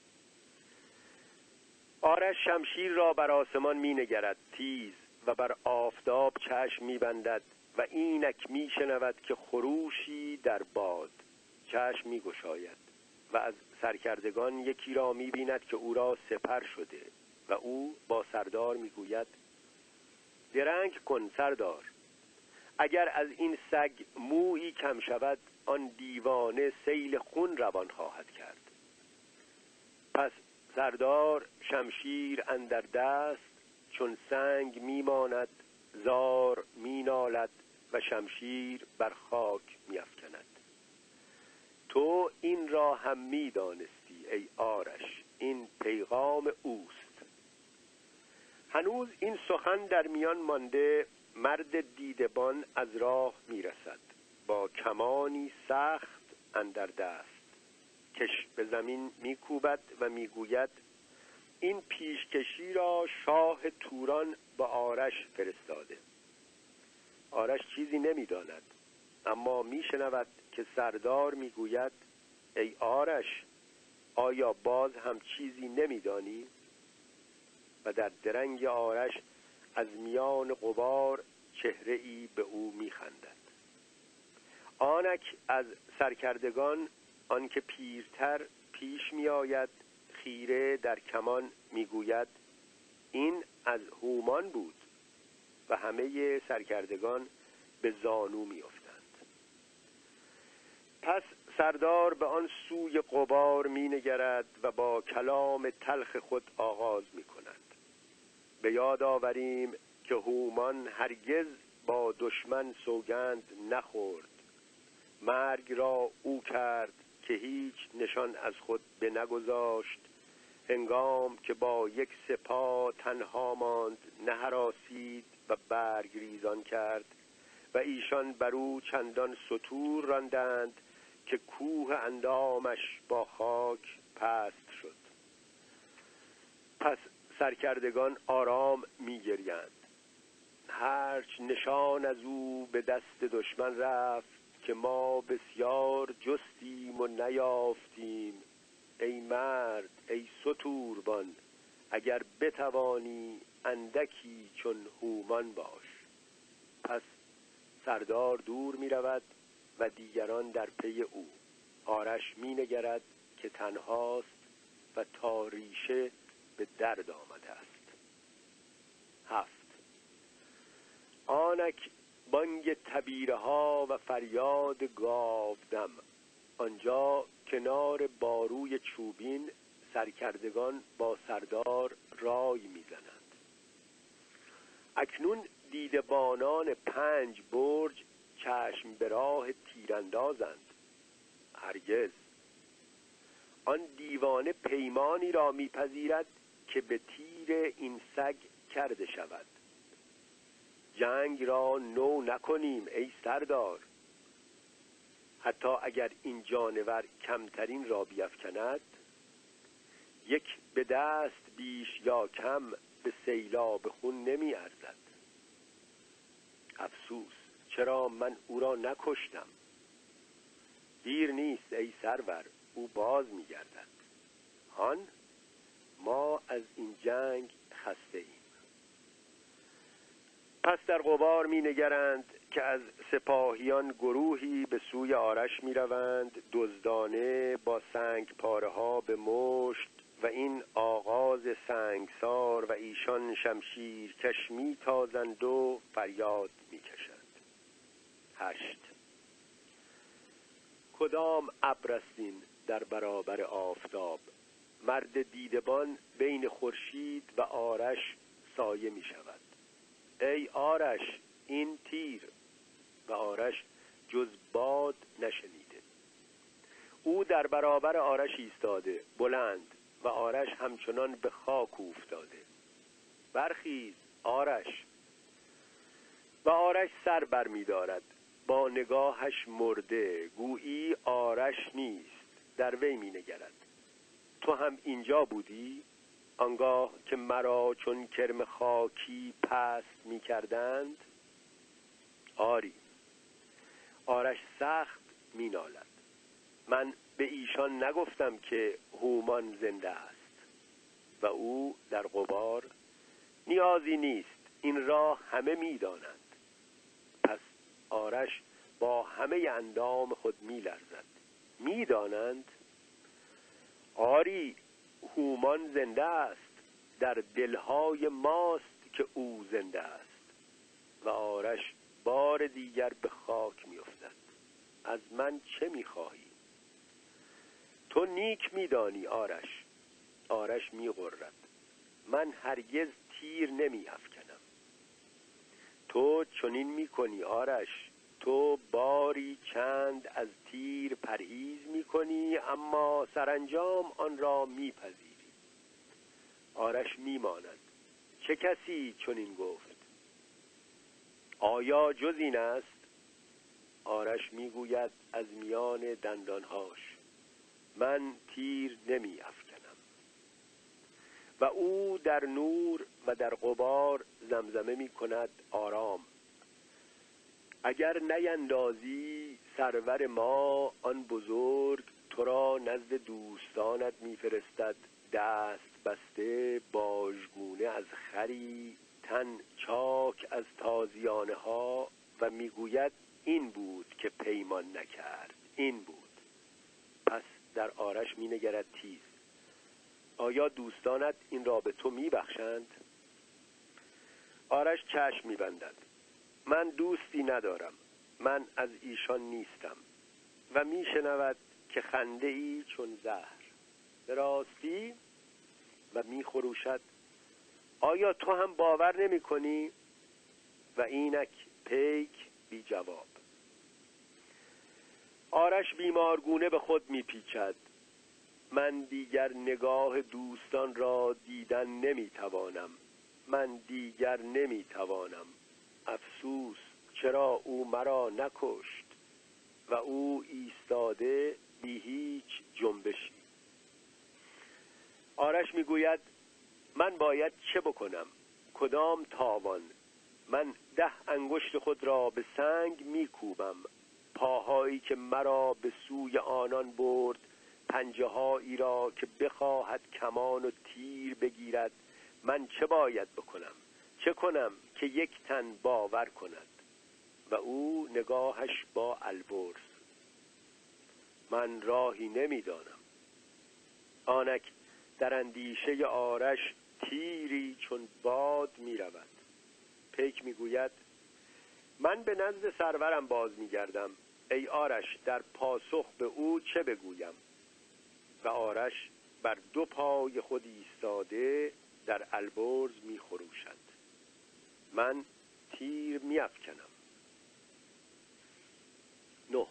آرش شمشیر را بر آسمان می نگرد تیز و بر آفتاب چشم می بندد و اینک می شنود که خروشی در باد. چشم می گشاید و از سرکردگان یکی را می بیند که او را سپر شده و او با سردار می گوید درنگ کن سردار. اگر از این سگ مویی کم شود آن دیوانه سیل خون روان خواهد کرد. پس سردار شمشیر اندر دست چون سنگ میماند، زار مینالد و شمشیر بر خاک میافکند. تو این را هم میدانستی ای آرش، این پیغام اوست. هنوز این سخن در میان مانده، مرد دیدبان از راه میرسد با کمانی سخت اندر دست. کش به زمین میکوبد و میگوید این پیشکشی را شاه توران با آرش فرستاده. آرش چیزی نمیداند، اما میشنود که سردار میگوید ای آرش، آیا باز هم چیزی نمیدانی؟ و در درنگ آرش از میان غبار چهره‌ای به او میخندد. آنک از سرکردگان آنکه پیرتر پیش می آید خیره در کمان می گوید این از هومان بود و همه سرکردگان به زانو می افتند. پس سردار به آن سوی غبار می نگرد و با کلام تلخ خود آغاز می کند. به یاد آوریم که هومان هرگز با دشمن سوگند نخورد. مرگ را او کرد که هیچ نشان از خود به نگذاشت. هنگام که با یک سپاه تنها ماند نهراسید و برگ ریزان کرد و ایشان بر او چندان ستور راندند که کوه اندامش با خاک پست شد. پس سرکردگان آرام می گریند. هرچ نشان از او به دست دشمن رفت که ما بسیار جستیم و نیافتیم. ای مرد ای ستوربان، اگر بتوانی اندکی چون هومان باش. پس سردار دور می رود و دیگران در پی او. آرش می نگرد که تنهاست و تا ریشه به درد آمده است. 7. آنک بانگ تبیره ها و فریاد گاودم. آنجا کنار باروی چوبین سرکردگان با سردار رای میزنند. اکنون دیدبانان 5 برج چشم به راه تیراندازند. هرگز. آن دیوانه پیمانی را میپذیرد که به تیر این سگ کرده شود. جنگ را نو نکنیم ای سردار. حتی اگر این جانور کمترین را بیفکند، یک به دست بیش یا کم به سیلاب خون نمی ارزد. افسوس چرا من او را نکشتم. دیر نیست ای سرور، او باز می گردد. هان ما از این جنگ خسته ایم. پس در غبار می نگرند که از سپاهیان گروهی به سوی آرش می روند، دزدانه با سنگ پاره ها به مشت، و این آغاز سنگسار و ایشان شمشیر کش می تازند و فریاد می کشند. 8. کدام ابر است این در برابر آفتاب؟ مرد دیدبان بین خورشید و آرش سایه می شود. ای آرش این تیر. و آرش جز باد نشنیده. او در برابر آرش ایستاده بلند و آرش همچنان به خاک افتاده. برخیز آرش. و آرش سر بر می دارد، با نگاهش مرده، گویی آرش نیست، در وی می نگرد. تو هم اینجا بودی؟ آنگاه که مرا چون کرم خاکی پست می کردند؟ آری. آرش سخت می نالد. من به ایشان نگفتم که هومان زنده است. و او در غبار نیازی نیست، این را همه می دانند. پس آرش با همه اندام خود می لرزد. می دانند؟ آری هومان زنده است، در دلهای ماست که او زنده است. و آرش بار دیگر به خاک می افتد. از من چه می خواهی؟ تو نیک می دانی آرش. آرش می غرد. من هرگز تیر نمی افکنم. تو چنین می کنی آرش. تو باری چند از تیر پرهیز می کنی، اما سرانجام آن را می پذیری. آرش می ماند. چه کسی چنین گفت؟ آیا جز این است؟ آرش می گوید از میان دندانهاش من تیر نمی افکنم. و او در نور و در غبار زمزمه می کند آرام. اگر نیندازی سرور ما آن بزرگ، تو را نزد دوستانت می فرستد دست بسته باژگونه از خری، تن چاک از تازیانه ها، و می گوید این بود که پیمان نکرد، این بود. پس در آرش می نگرد تیز. آیا دوستانت این را به تو می بخشند؟ آرش چشم می بندد. من دوستی ندارم، من از ایشان نیستم. و می شنود که خنده ای چون زهر. به راستی؟ و می خروشد آیا تو هم باور نمی کنی؟ و اینک پیک بی جواب. آرش بیمارگونه به خود می پیچد. من دیگر نگاه دوستان را دیدن نمی توانم. من دیگر نمی توانم. افسوس چرا او مرا نکشت. و او ایستاده بی هیچ جنبشی. آرش می گوید من باید چه بکنم؟ کدام تاوان؟ من 10 انگشت خود را به سنگ می کوبم. پاهایی که مرا به سوی آنان برد، پنجه هایی را که بخواهد کمان و تیر بگیرد. من چه باید بکنم؟ چه کنم که یک تن باور کند؟ و او نگاهش با البرز. من راهی نمیدانم. آنک در اندیشه آرش تیری چون باد می رود. پیک می گوید من به نزد سرورم باز می گردم. ای آرش در پاسخ به او چه بگویم؟ و آرش بر 2 پای خود ایستاده در البرز می خروشد. من تیر می افکنم. 9.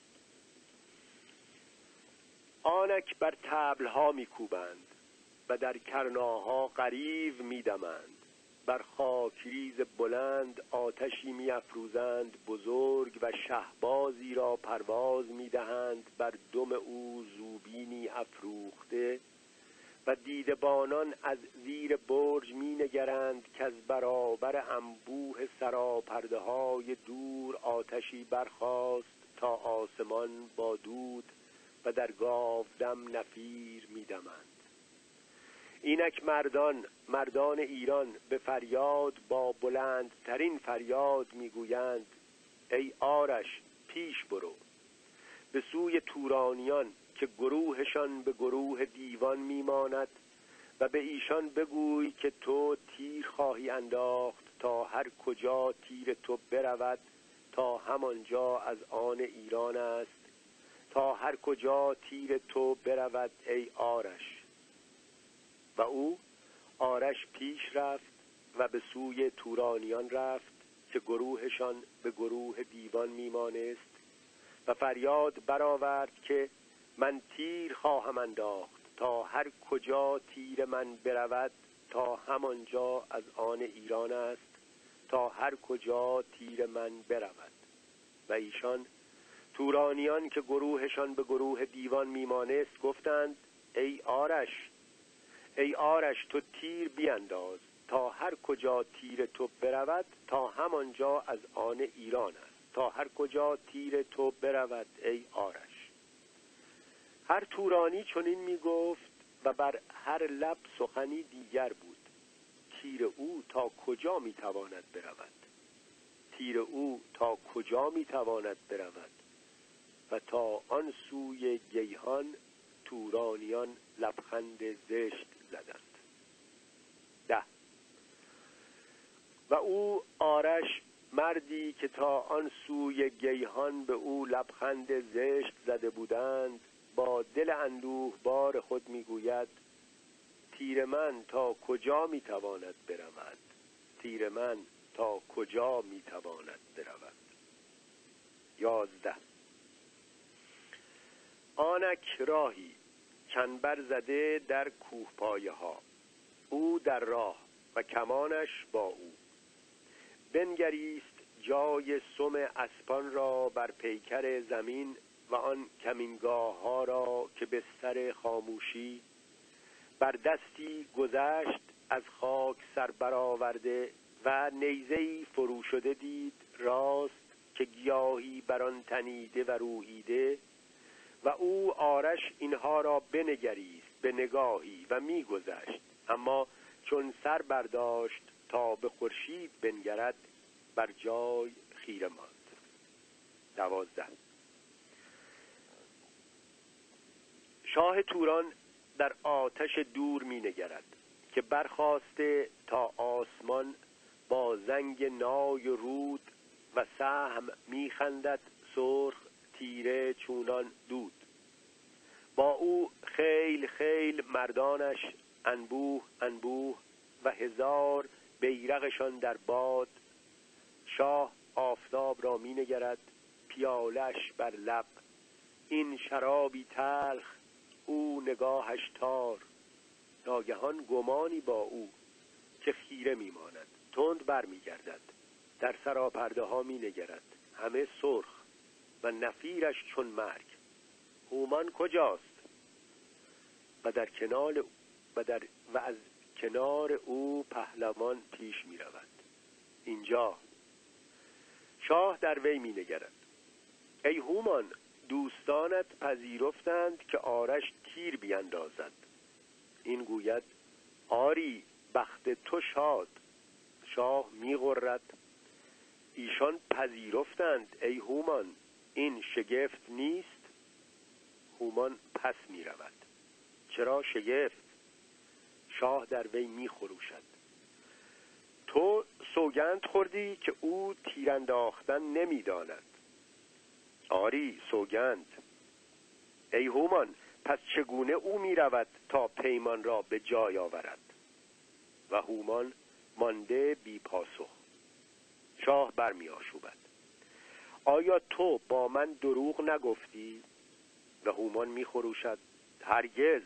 آنک بر طبلها می کوبند و در کرناها غریو می دمند. بر خاکریز بلند آتشی می افروزند بزرگ و شهبازی را پرواز می دهند. بر دم او زوبینی افروخته و دیدبانان از زیر برج می نگرند که از برابر انبوه سراپرده های دور آتشی برخاست تا آسمان با دود و در گاودم نفیر می دمند. اینک مردان ایران به فریاد با بلندترین فریاد میگویند ای آرش پیش برو به سوی تورانیان که گروهشان به گروه دیوان میماند و به ایشان بگوی که تو تیر خواهی انداخت تا هر کجا تیر تو برود تا همانجا از آن ایران است. تا هر کجا تیر تو برود ای آرش. و او آرش پیش رفت و به سوی تورانیان رفت که گروهشان به گروه دیوان میمانست و فریاد برآورد که من تیر خواهم انداخت تا هر کجا تیر من برود تا همانجا از آن ایران است. تا هر کجا تیر من برود. و ایشان تورانیان که گروهشان به گروه دیوان میمانست گفتند ای آرش تو تیر بینداز تا هر کجا تیر تو برود تا همانجا از آن ایران است. تا هر کجا تیر تو برود ای آرش. هر تورانی چنین می گفت و بر هر لب سخنی دیگر بود. تیر او تا کجا می تواند برود؟ تیر او تا کجا می تواند برود؟ و تا آن سوی گیهان تورانیان لبخند زشت زدند. 10. و او آرش مردی که تا آن سوی گیهان به او لبخند زشت زده بودند با دل اندوه بار خود میگوید تیر من تا کجا میتواند برود؟ تیر من تا کجا میتواند برود؟ 11. آنک راهی چنبر زده در کوه پایه ها، او در راه و کمانش با او. بنگریست جای سم اسپان را بر پیکر زمین و آن کمینگاه ها را که بستر خاموشی. بر دستی گذشت از خاک سر برآورده و نیزه‌ای فرو شده دید راست که گیاهی بر آن تنیده و روییده. و او آرش اینها را بنگریست به نگاهی و میگذشت، اما چون سر برداشت تا به خورشید بنگرد بر جای خیره ماند. 12. شاه توران در آتش دور می نگرد که برخاسته تا آسمان با زنگ نای و رود و سهم می خندد سرخ تیره چونان دود. با او خیل خیل مردانش انبوه انبوه و هزار بیرقشان در باد. شاه آفتاب را می نگرد پیالش بر لب، این شرابی تلخ او نگاهش تار. ناگهان گمانی با او که خیره می ماند، تند بر می گردد، در سراپرده ها می نگرد، همه سرخ و نفیرش چون مرگ. هومان کجاست؟ و از کنار او پهلوان پیش می رود. اینجا. شاه در وی می نگرد. ای هومان، دوستانت پذیرفتند که آرش تیر بیندازد. این گوید آری بخت تو شاد. شاه می غرد. ایشان پذیرفتند ای هومان، این شگفت نیست؟ هومان پس می رود. چرا شگفت؟ شاه در وی می خروشد. تو سوگند خوردی که او تیر انداختن نمی داند. آری سوگند. ای هومان، پس چگونه او می رود تا پیمان را به جای آورد؟ و هومان مانده بی پاسخ. شاه برمی آشوبد. آیا تو با من دروغ نگفتی؟ و هومان می خروشد. هرگز.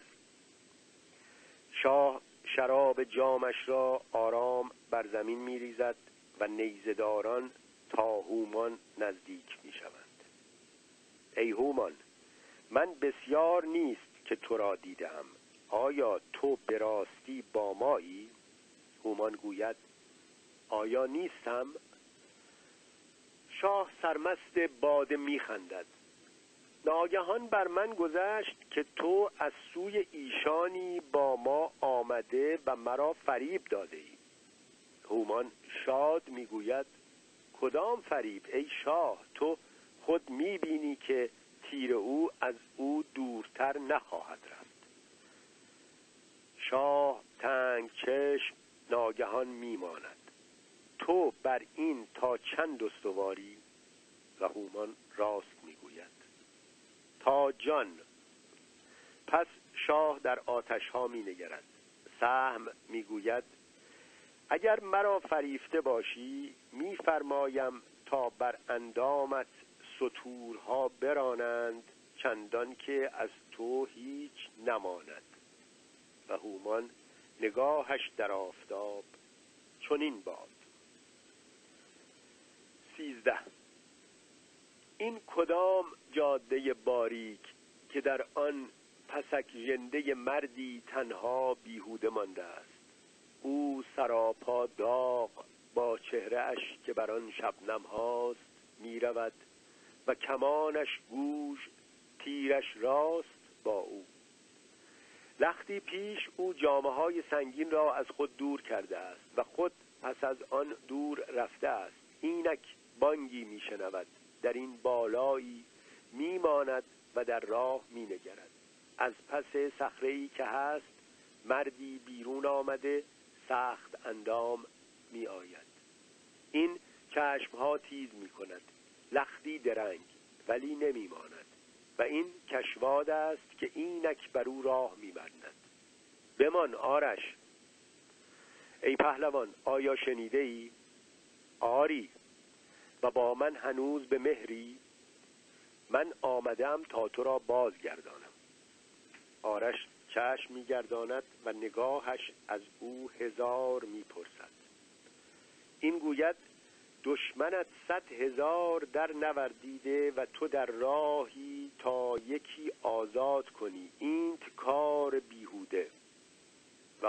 شاه شراب جامش را آرام بر زمین می ریزد و نیزه‌داران تا هومان نزدیک می شوند. ای هومان، من بسیار نیست که تو را دیدم. آیا تو به راستی با مایی؟ هومان گوید آیا نیستم؟ شاه سرمست باده می خندد. ناگهان بر من گذشت که تو از سوی ایشانی با ما آمده و مرا فریب داده ای. هومان شاد می گوید کدام فریب ای شاه؟ تو خود می بینی که تیر او از او دورتر نخواهد رفت. شاه تنگ چشم ناگهان می ماند. تو بر این تا چند استواری؟ و هومان راست می گوید تا جان. پس شاه در آتش ها می نگرد. سهم می گوید اگر مرا فریفته باشی می فرمایم تا بر اندامت ستورها برانند چندان که از تو هیچ نماند. و هومان نگاهش در آفتاب چنین باد. 13. این کدام جاده باریک که در آن پسک ژنده مردی تنها بیهوده مانده است. او سراپا داغ با چهره اش که بر آن شبنم هاست می رود و کمانش گوش تیرش راست با او. لختی پیش او جامه های سنگین را از خود دور کرده است و خود پس از آن دور رفته است. اینک بانگی می شنود، در این بالایی می ماند و در راه می نگرد. از پس صخره‌ای که هست مردی بیرون آمده سخت اندام می آید. این چشمها تیز می کند، لختی درنگ ولی نمی ماند و این کشواد است که اینک بر او راه می بندد. بمان آرش. ای پهلوان، آیا شنیده ای؟ آری. و با من هنوز به مهری؟ من آمدم تا تو را بازگردانم. آرش چشم می‌گرداند و نگاهش از او 1000 می‌پرسد. این گوید دشمنت 100,000 در نوردیده و تو در راهی تا یکی آزاد کنی. اینت کار بیهوده. و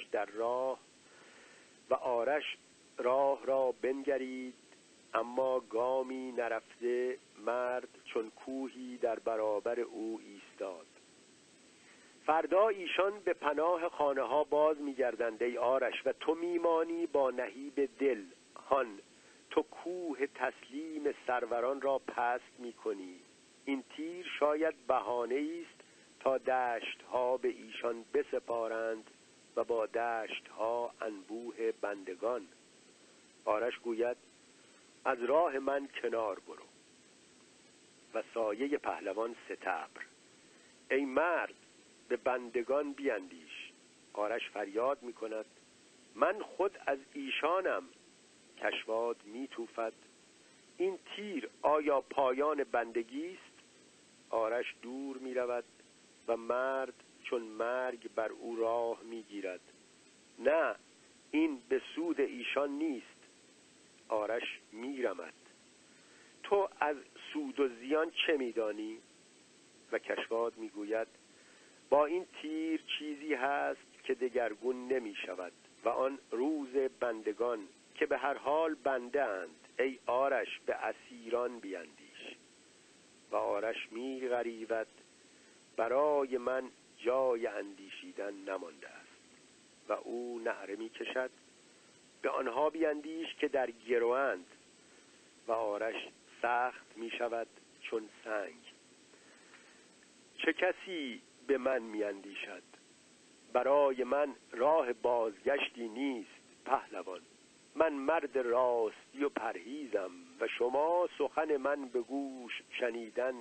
آرش راه را بنگرید، اما گامی نرفته مرد چون کوهی در برابر او ایستاد. فردا ایشان به پناه خانه ها باز می‌گردند ای آرش و تو میمانی با نهیب دل. هان تو کوه تسلیم سروران را پست می‌کنی. این تیر شاید بهانه‌ای است تا دشت‌ها به ایشان بسپارند و با دشت‌ها انبوه بندگان. آرش گوید از راه من کنار برو. و سایه پهلوان ستبر: ای مرد، به بندگان بیندیش. آرش فریاد می‌کند من خود از ایشانم. کشواد می‌توفد: این تیر آیا پایان بندگی است؟ آرش دور می‌رود و مرد چون مرگ بر او راه می‌گیرد: نه، این به سود ایشان نیست. آرش می‌رمد: تو از سود و زیان چه می‌دانی؟ و کشواد می‌گوید با این تیر چیزی هست که دگرگون نمی‌شود و آن روز بندگان که به هر حال بنده اند. ای آرش، به اسیران بیندیش. و آرش می‌غریود: برای من جای اندیشیدن نمانده است. و او نعره می‌کشد: به آنها بیندیش که در گروند. و آرش سخت می‌شود چون سنگ. چه کسی به من می‌اندیشد؟ برای من راه بازگشتی نیست پهلوان. من مرد راستی و پرهیزم و شما سخن من به گوش شنیدن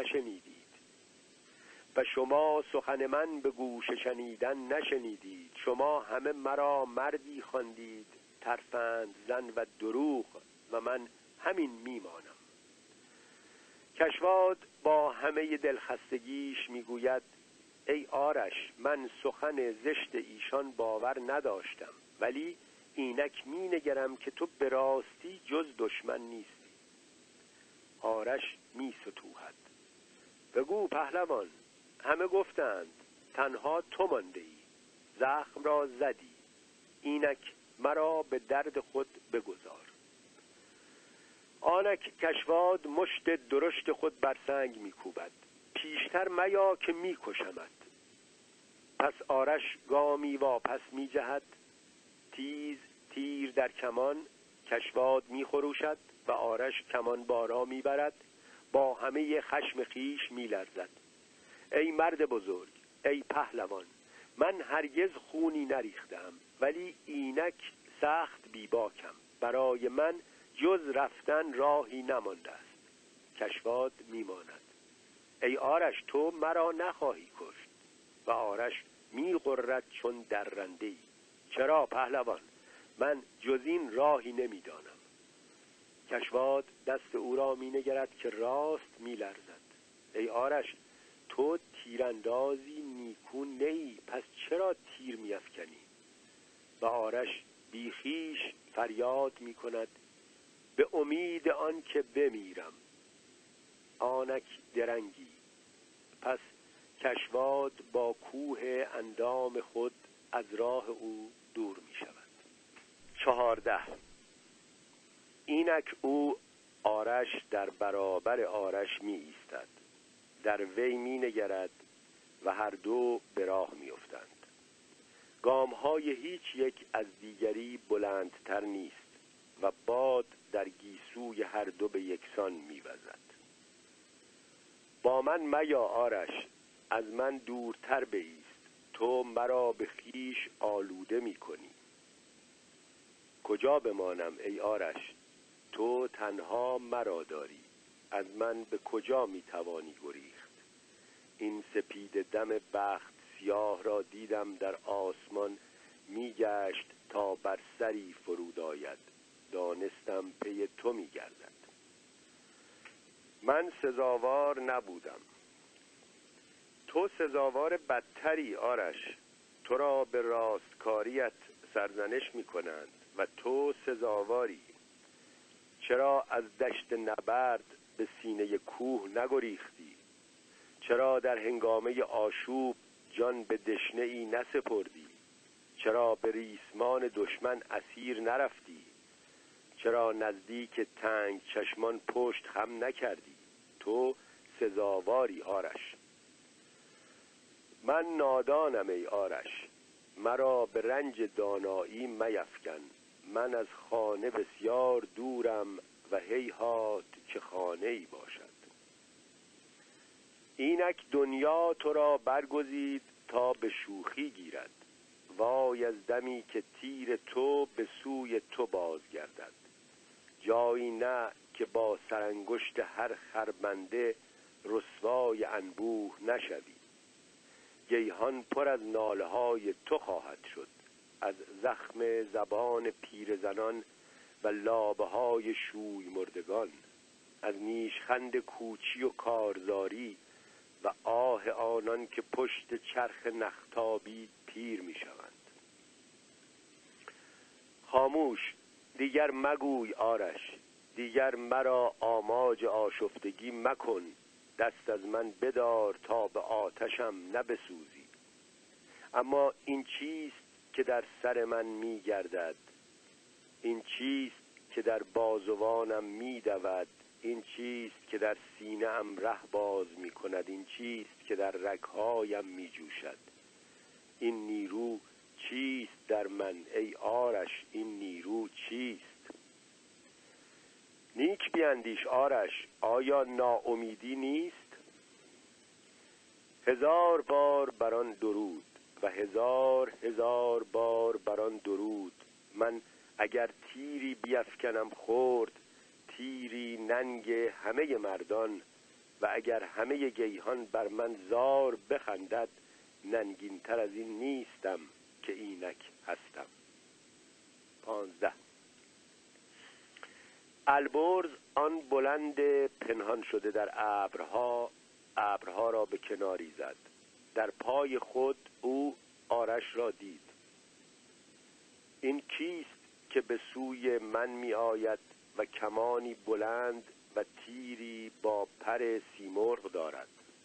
نشنیدید. شما همه مرا مردی خواندید ترفند زن و دروغ و من همین میمانم. کشواد با همه دلخستگیش میگوید: ای آرش، من سخن زشت ایشان باور نداشتم، ولی اینک مینگرم که تو به راستی جز دشمن نیستی. آرش میستوهد: بگو پهلوان، همه گفتند تنها تو مانده ای. زخم را زدی، اینک مرا به درد خود بگذار. آنک کشواد مشت درشت خود بر سنگ میکوبد: پیشتر میا که میکشمت. پس آرش گامی واپس میجهد. تیر در کمان. کشواد میخروشد و آرش کمان بارا میبرد. با همه خشم خیش میلرزد: ای مرد بزرگ، ای پهلوان، من هرگز خونی نریختم، ولی اینک سخت بیباکم. برای من جز رفتن راهی نمانده است. کشواد میماند: ای آرش، تو مرا نخواهی کشت. و آرش میغرد چون درنده‌ای: چرا پهلوان؟ من جز این راهی نمیدانم. کشواد دست او را مینگرد که راست میلرزد: ای آرش، تو تیراندازی نیکو نیی، پس چرا تیر میافکنی؟ و آرش بیخیش فریاد میکند: به امید آن که بمیرم. آنک درنگی. پس کشواد با کوه اندام خود از راه او دور می شود. 14. اینک او آرش در برابر آرش می ایستد، در وی می نگرد و هر دو به راه می افتند. گامهای هیچ یک از دیگری بلندتر نیست و باد در گیسوی هر دو به یکسان می وزد. با من میا آرش، از من دورتر بایست، تو مرا به خویش آلوده می کنی. کجا بمانم ای آرش؟ تو تنها مرا داری، از من به کجا می توانی گریخت؟ این سپید دم بخت سیاه را دیدم در آسمان می گشت تا بر سری فرود آید، دانستم پی تو می گردد. من سزاوار نبودم، تو سزاوار بدتری آرش. تو را به راستکاریت سرزنش می کنند و تو سزاواری. چرا از دشت نبرد به سینه کوه نگریختی؟ چرا در هنگامه آشوب جان به دشنه ای نسپردی؟ چرا به ریسمان دشمن اسیر نرفتی؟ چرا نزدیک تنگ چشمان پشت خم نکردی؟ تو سزاواری آرش. من نادانم ای آرش، مرا به رنج دانایی میفکن. من از خانه بسیار دورم و هیهات که خانه‌ای باشد. اینک دنیا تو را برگزید تا به شوخی گیرد، وای از دمی که تیر تو به سوی تو بازگردد. جایی نه که با سرانگشت هر خربنده رسوای انبوه نشوی. گیهان پر از ناله های تو خواهد شد، از زخم زبان پیرزنان و لابه های شوی مردگان، از نیشخند کوچی و کارزاری و آه آنان که پشت چرخ نختابی پیر می شوند. خاموش، دیگر مگوی آرش، دیگر مرا آماج آشفتگی مکن. دست از من بدار تا به آتشم نبسوزی. اما این چیست که در سر من می گردد؟ این چیست که در بازوانم می دود؟ این چیست که در سینه ام ره باز می کند؟ این چیست که در رگهایم می جوشد؟ این نیرو چیست در من ای آرش؟ این نیرو چیست؟ نیک بیندیش آرش، آیا ناامیدی نیست؟ هزار بار بر آن درود و هزار هزار بار بر آن درود. من اگر تیری بیفکنم خورد، تیری ننگ همه مردان، و اگر همه گیهان بر من زار بخندد، ننگین تر از این نیستم که اینک هستم. 15. البرز آن بلند پنهان شده در ابرها را به کناری زد. در پای خود او آرش را دید. این کیست که به سوی من می آید و کمانی بلند و تیری با پر سیمرغ دارد؟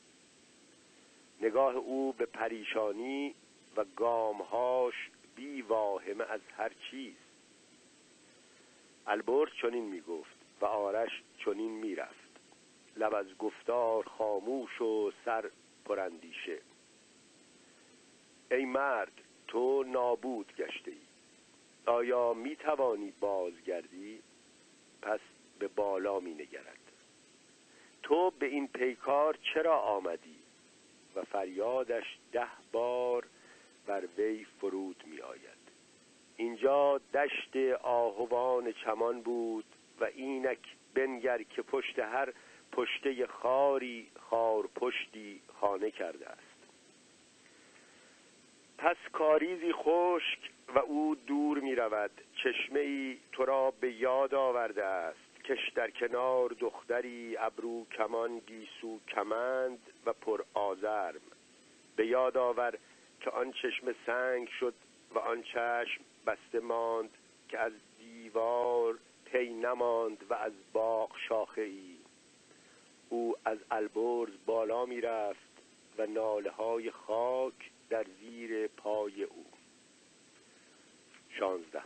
نگاه او به پریشانی و گامهاش بی واهمه از هر چیز. البرز چنین می گفت و آرش چنین می رفت، لب از گفتار خاموش و سر پراندیشه. ای مرد، تو نابود گشته ای. آیا می توانی بازگردی؟ پس به بالا می نگرد. تو به این پیکار چرا آمدی؟ و فریادش 10 بار بر وی فرود می آید. اینجا دشت آهوان چمان بود و اینک بنگر که پشت هر پشته خاری خار پشتی خانه کرده است. پس کاریزی خشک و او دور می رود. چشمه ای تو را به یاد آورده است، کش در کنار دختری ابرو کمان گیسو کمند و پر آزرم. به یاد آور که آن چشم سنگ شد و آن چشم بسته ماند که از دیوار پی نماند و از باغ شاخه ای. او از البرز بالا می رفت و ناله های خاک در زیر پای او. 16.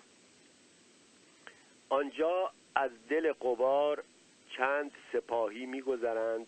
آنجا از دل غبار چند سپاهی می گذرند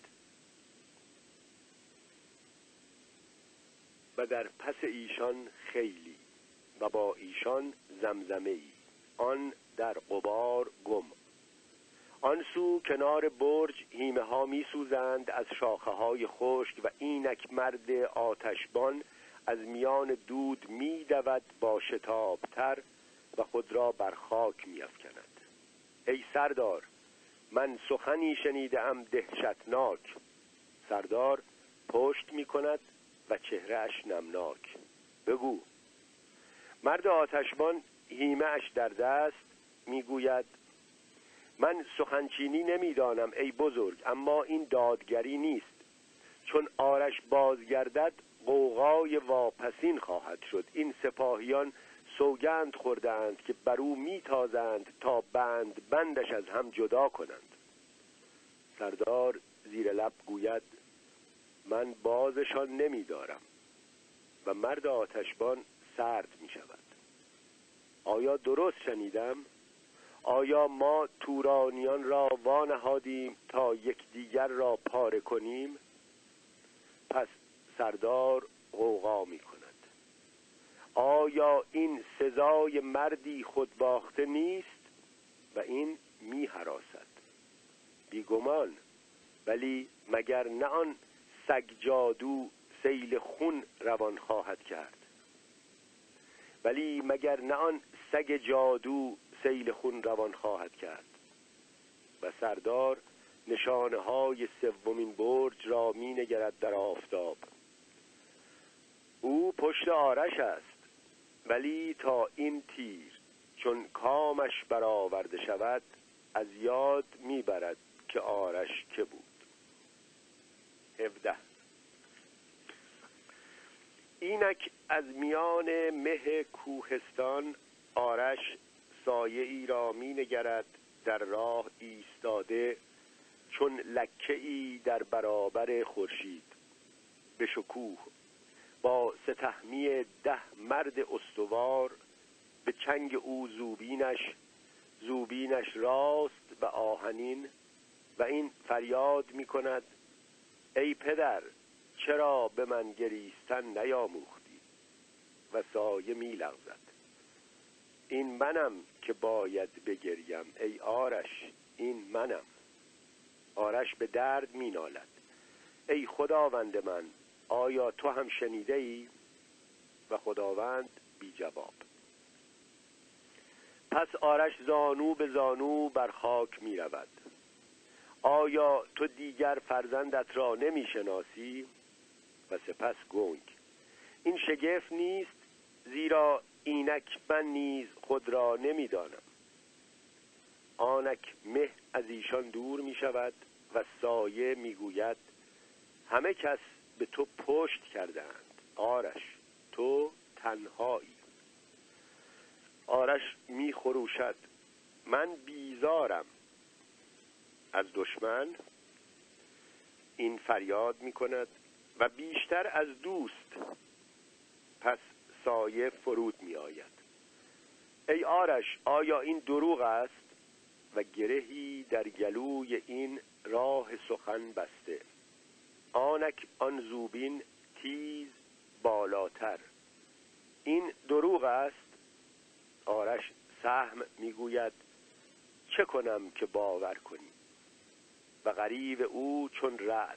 و در پس ایشان خیلی و با ایشان زمزمه ای، آن در غبار گم. آن سو کنار برج هیمه ها می سوزند از شاخه های خشک و اینک مرد آتشبان از میان دود می دود با شتاب تر و خود را بر خاک می افکند. ای سردار، من سخنی شنیدم دهشتناک. سردار پشت می کند و چهره اش نمناک. بگو. مرد آتشبان هیمه اش در دست می گوید من سخنچینی نمی دانم ای بزرگ، اما این دادگری نیست. چون آرش بازگردد غوغای واپسین خواهد شد. این سپاهیان سوگند خوردند که بر او می تازند تا بندش از هم جدا کنند. سردار زیر لب گوید من بازشان نمی دارم و مرد آتشبان سرد می شود. آیا درست شنیدم؟ آیا ما تورانیان را وانهادیم تا یکدیگر را پاره کنیم؟ پس سردار غوغا می کند. آیا این سزای مردی خودباخته نیست؟ و این می هراسد. بیگمان، ولی مگر نه آن سگ جادو سیل خون روان خواهد کرد؟ ولی مگر نه آن سگ جادو سیل خون روان خواهد کرد؟ و سردار نشانه های سومین برج را می نگرد در آفتاب. او پشت آرش است، ولی تا این تیر چون کامش برآورده شود از یاد می برد که آرش که بود. 17. اینک از میان مه کوهستان آرش سایه ای را می نگرد در راه ایستاده چون لکه ای در برابر خورشید، به شکوه، با ستهمی 10 مرد استوار، به چنگ او زوبینش راست و آهنین، و این فریاد می کند: ای پدر، چرا به من گریستن نیاموختی؟ و سایه می لغزد: این منم که باید بگریم ای آرش، این منم. آرش به درد می نالد: ای خداوند من، آیا تو هم شنیده ای؟ و خداوند بی جواب. پس آرش زانو به زانو بر خاک می رود: آیا تو دیگر فرزندت را نمی شناسی؟ و سپس گنگ: این شگفت نیست، زیرا اینک من نیز خود را نمی دانم. آنک مه از ایشان دور می شود و سایه می گوید: همه کس به تو پشت کردند، آرش تو تنهایی. آرش می خروشد: من بیزارم از دشمن. این فریاد می کند: و بیشتر از دوست. پس سایه فرود می آید: ای آرش، آیا این دروغ است؟ و گرهی در گلوی این راه سخن بسته. آنک آن زوبین تیز بالاتر: این دروغ است؟ آرش سهم میگوید: چه کنم که باور کنی؟ و غریو او چون رعد: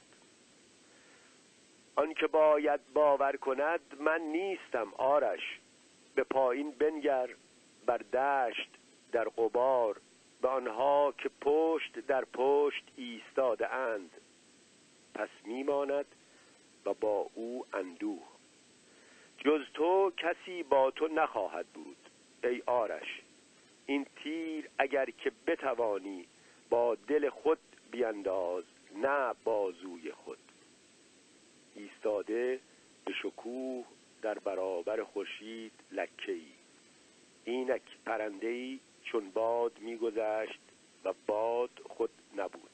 آن که باید باور کند من نیستم آرش. به پایین بنگر، بر دشت در غبار، به آنها که پشت در پشت ایستاده اند. پس میماند و با او اندوه: جز تو کسی با تو نخواهد بود ای آرش. این تیر اگر که بتوانی با دل خود بینداز، نه بازوی خود. ایستاده به شکوه در برابر خورشید لکه‌ای، اینک پرنده‌ای چون باد می‌گذشت و باد خود نبود.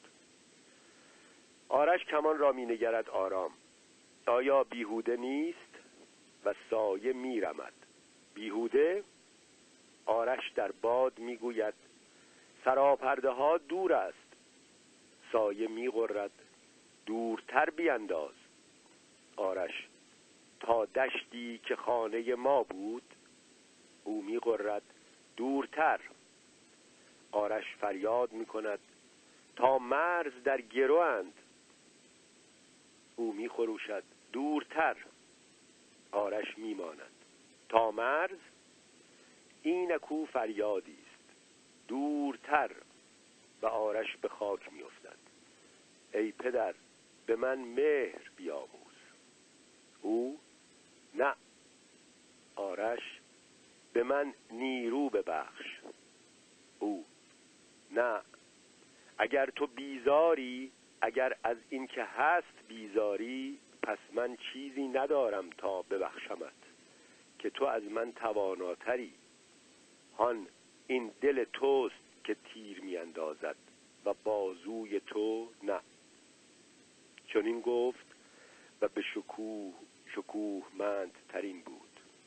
آرش کمان را می‌نگرد آرام: آیا بیهوده نیست؟ و سایه می‌رمد: بیهوده؟ آرش در باد می‌گوید: سراپرده ها دور است. سایه می‌غرد: دورتر بینداز. آرش: تا دشتی که خانه ما بود. او می‌غرد: دورتر. آرش فریاد می‌کند: تا مرز در گروند. او می‌خروشد: دورتر. آرش می‌ماند: تا مرز؟ اینکو فریادی است: دورتر. و آرش به خاک می‌افتد: ای پدر، به من مهر بیاموز. او: نه. آرش: به من نیرو ببخش. او: نه. اگر تو بیزاری، اگر از این که هست بیزاری، پس من چیزی ندارم تا ببخشمت، که تو از من تواناتری. هان این دل توست که تیر می اندازد و بازوی تو نه. چون این گفت و به شکوهمند ترین بود.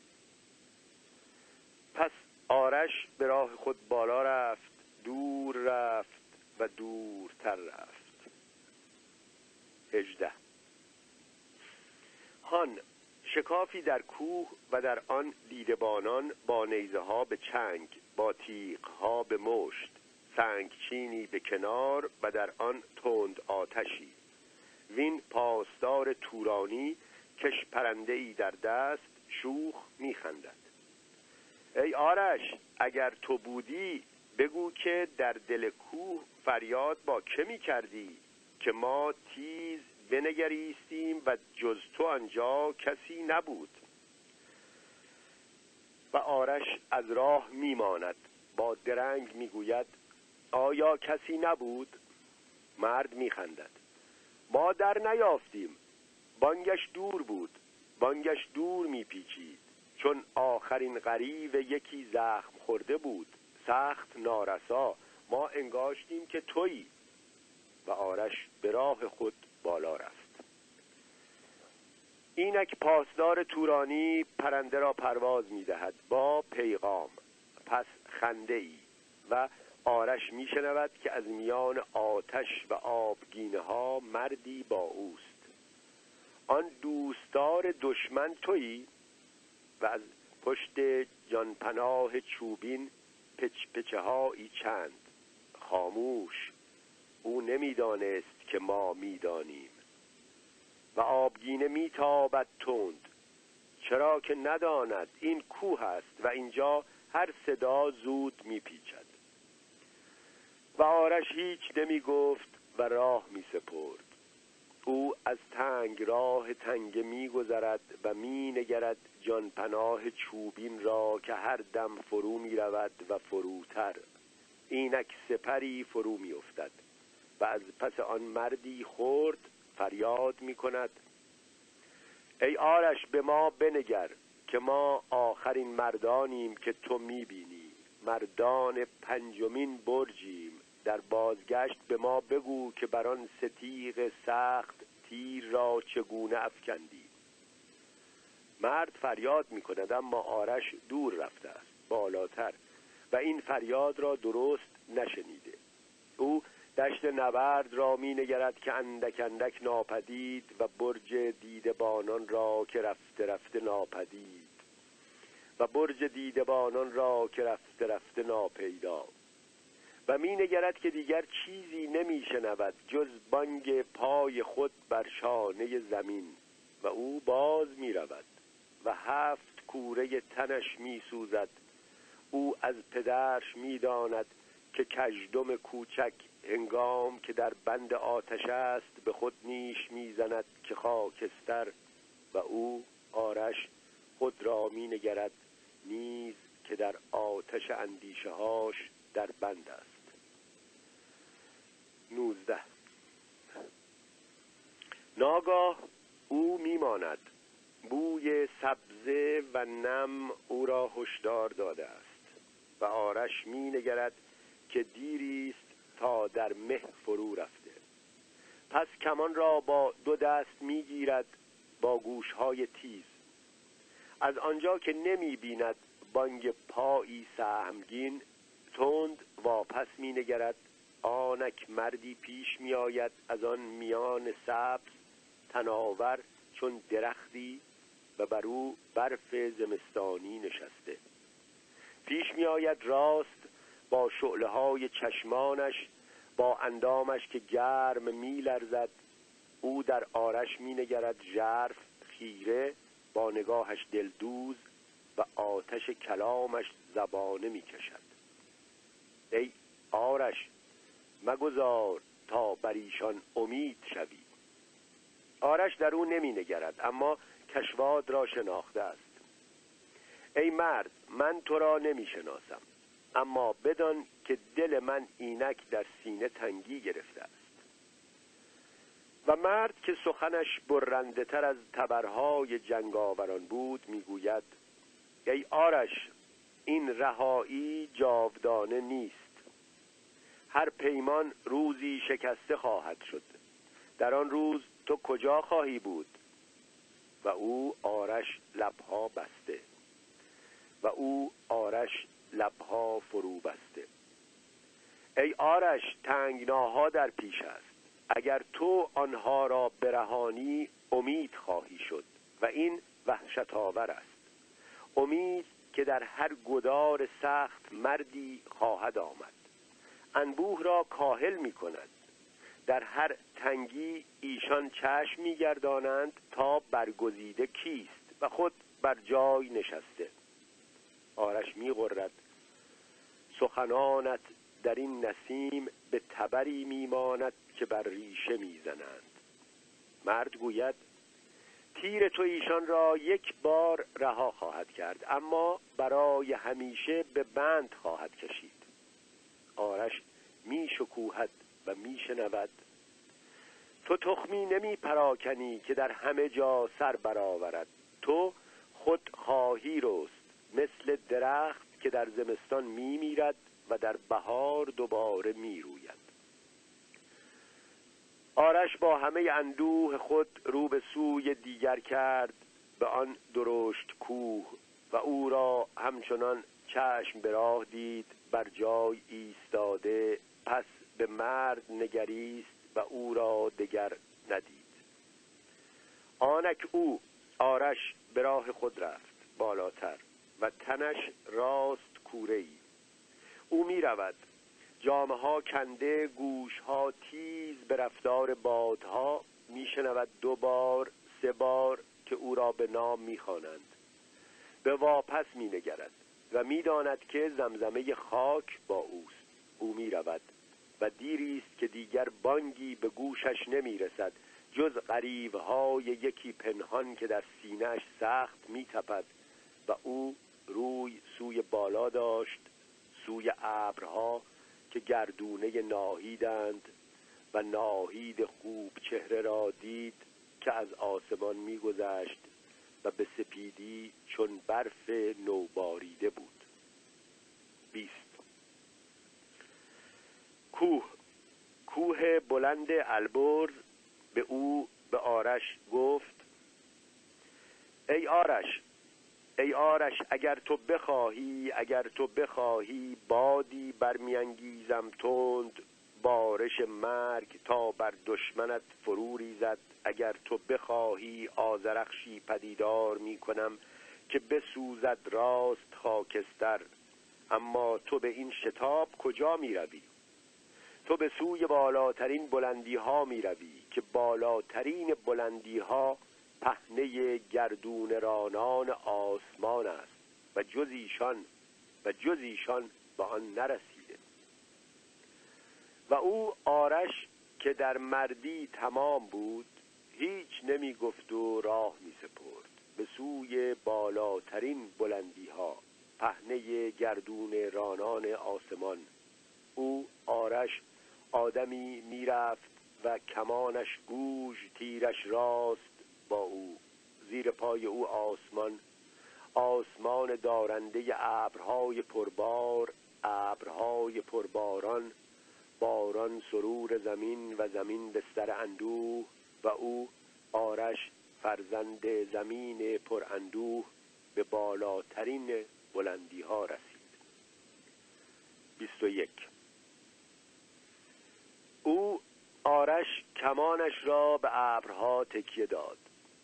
پس آرش به راه خود بالا رفت، دور رفت و دورتر رفت. 18. هان شکافی در کوه و در آن دیدبانان با نیزه ها به چنگ، با تیغ ها به مشت، سنگ چینی به کنار و در آن تند آتشی. وین پاسدار تورانی کش پرنده‌ای در دست شوخ می‌خندد. ای آرش، اگر تو بودی بگو که در دل کوه فریاد با که می‌کردی که ما تیز بنگریستیم و جز تو آنجا کسی نبود. و آرش از راه میماند، با درنگ میگوید آیا کسی نبود؟ مرد میخندد. ما در نیافتیم، بانگش دور بود، بانگش دور میپیچید، چون آخرین غریو یکی زخم خورده بود، سخت نارسا، ما انگاشتیم که تویی. و آرش به راه خود بالا رفت. اینک پاسدار تورانی پرنده را پرواز می‌دهد با پیغام، پس خنده‌ای، و آرش می‌شنود که از میان آتش و آبگینه ها مردی با اوست. آن دوستدار دشمن تویی؟ و از پشت جانپناه چوبین پچپچه هایی چند. خاموش، او نمی‌دانست که ما می‌دانیم. و آبگینه میتابد تند، چرا که نداند این کوه است و اینجا هر صدا زود میپیچد. و آرش هیچ نمی گفت و راه می سپرد. او از تنگ راه تنگ می گذرد و می نگرد جانپناه چوبین را که هر دم فرو می رود و فروتر. اینک سپری فرو می افتد و از پس آن مردی خرد فریاد می کند ای آرش به ما بنگر که ما آخرین مردانیم که تو می بینی، مردان پنجمین برجیم. در بازگشت به ما بگو که بران ستیغ سخت تیر را چگونه افکندی. مرد فریاد می کند اما آرش دور رفته است، بالاتر، و این فریاد را درست نشنیده. او دشت نبرد را می نگرد که اندک اندک ناپدید و برج دیدبانان را که رفته رفته ناپدید و برج دیدبانان را که رفته رفته ناپیدا، و می نگرد که دیگر چیزی نمی شنود جز بانگ پای خود بر شانه زمین. و او باز می رود و 7 کوره تنش می سوزد. او از پدرش می داند که کژدم کوچک هنگام که در بند آتش است به خود نیش میزند که خاکستر. و او آرش خود را می نگرد نیز که در آتش اندیشه هاش در بند است. 19. ناگاه او میماند. بوی سبزه و نم او را هشدار داده است و آرش می نگرد که دیریست تا در مه فرو رفته. پس کمان را با 2 دست میگیرد با گوشهای تیز. از آنجا که نمی بیند بانگ پایی سهمگین، تند واپس می نگرد. آنک مردی پیش می آید از آن میان سبز، تناور چون درختی و بر او برف زمستانی نشسته. پیش می آید راست با شعله های چشمانش، با اندامش که گرم می لرزد. او در آرش می نگرد ژرف خیره، با نگاهش دلدوز و آتش کلامش زبانه می کشد. ای آرش، مگذار تا بر ایشان امید شوی. آرش در او نمی نگرد اما کشواد را شناخته است. ای مرد، من تو را نمی شناسم، اما بدان که دل من اینک در سینه تنگی گرفته است. و مرد که سخنش برنده تر از تبرهای جنگاوران بود میگوید ای آرش، این رهایی جاودانه نیست. هر پیمان روزی شکسته خواهد شد. در آن روز تو کجا خواهی بود؟ و او آرش لبها فرو بسته. ای آرش، تنگناها در پیش است. اگر تو آنها را برهانی امید خواهی شد و این وحشت آور است. امید که در هر گدار سخت مردی خواهد آمد. انبوه را کاهل می کند. در هر تنگی ایشان چشم می گردانند تا برگزیده کیست و خود بر جای نشسته. آرش می غرد. سخنانت در این نسیم به تبری می ماند که بر ریشه می زنند. مرد گوید تیر تو ایشان را یک بار رها خواهد کرد، اما برای همیشه به بند خواهد کشید. آرش می شکوهد و می شنود. تو تخمی نمی پراکنی که در همه جا سر برآورد. تو خود خواهی رست مثل درخت که در زمستان می میرد و در بهار دوباره می روید. آرش با همه اندوه خود رو به سوی دیگر کرد، به آن درشت کوه، و او را همچنان چشم به راه دید بر جای ایستاده. پس به مرد نگریست و او را دگر ندید. آنک او آرش به راه خود رفت بالاتر و تنش راست کوره‌ای. او می رود، جامه ها کنده، گوش ها تیز به رفتار بادها. می شنود 2 بار 3 بار که او را به نام می خوانند. به واپس می نگرد و می داند که زمزمه خاک با اوست. او می رود و دیری است که دیگر بانگی به گوشش نمی رسد جز غریوهای یکی پنهان که در سینه‌اش سخت می تپد و او روی سوی بالا داشت، سوی ابرها که گردونه ناهیدند، و ناهید خوب چهره را دید که از آسمان می گذشت و به سپیدی چون برف نوباریده بود. 20. کوه بلند البرز به آرش گفت ای آرش اگر تو بخواهی بادی برمیانگیزم تند، بارش مرگ تا بر دشمنت فرو ریزد. اگر تو بخواهی آذرخشی پدیدار می کنم که بسوزد راست خاکستر. اما تو به این شتاب کجا می روی؟ تو به سوی بالاترین بلندی ها می روی که بالاترین بلندی ها پهنه گردون رانان آسمان است و جز ایشان به آن نرسیده. و او آرش که در مردی تمام بود هیچ نمی گفت و راه می سپرد به سوی بالاترین بلندی ها پهنه گردون رانان آسمان. او آرش آدمی می رفت و کمانش گوژ، تیرش راست با او. زیر پای او آسمان دارنده ابرهای پربار، ابرهای پرباران، باران سرور زمین و زمین بستر اندوه، و او آرش فرزند زمین پر اندوه به بالاترین بلندی ها رسید. 21. او آرش کمانش را به ابرها تکیه داد.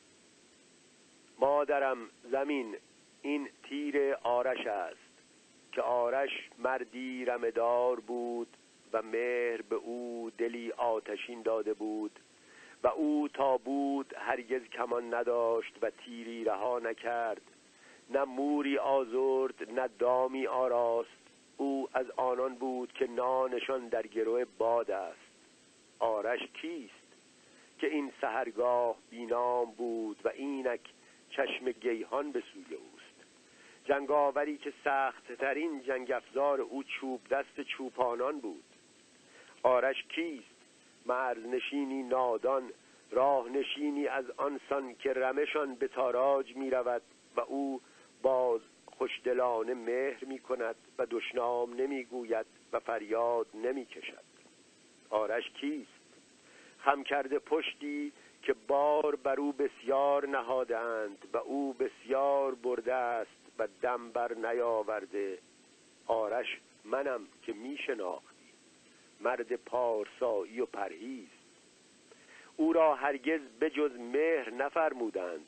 مادرم زمین، این تیر آرش است. که آرش مردی رمه‌دار بود و مهر به او دلی آتشین داده بود و او تا بود هرگز کمان نداشت و تیری رها نکرد، نه موری آزرد نه دامی آراست. او از آنان بود که نانشان در گرو باد است. آرش کیست که این سحرگاه بینام بود و اینک چشم گیهان به سوی اوست؟ جنگاوری که سخت ترین جنگ افزار او چوب دست چوپانان بود. آرش کیست؟ مرزنشینی نادان، راه نشینی از آنسان که رمشان به تاراج می رود و او باز خوشدلانه مهر می کند و دشنام نمی گوید و فریاد نمی کشد. آرش کیست؟ خم کرده پشتی که بار بر او بسیار نهادند و او بسیار برده است و دم بر نیاورده. آرش منم که می شناختی، مرد پارسایی و پرهیز. او را هرگز بجز مهر نفرمودند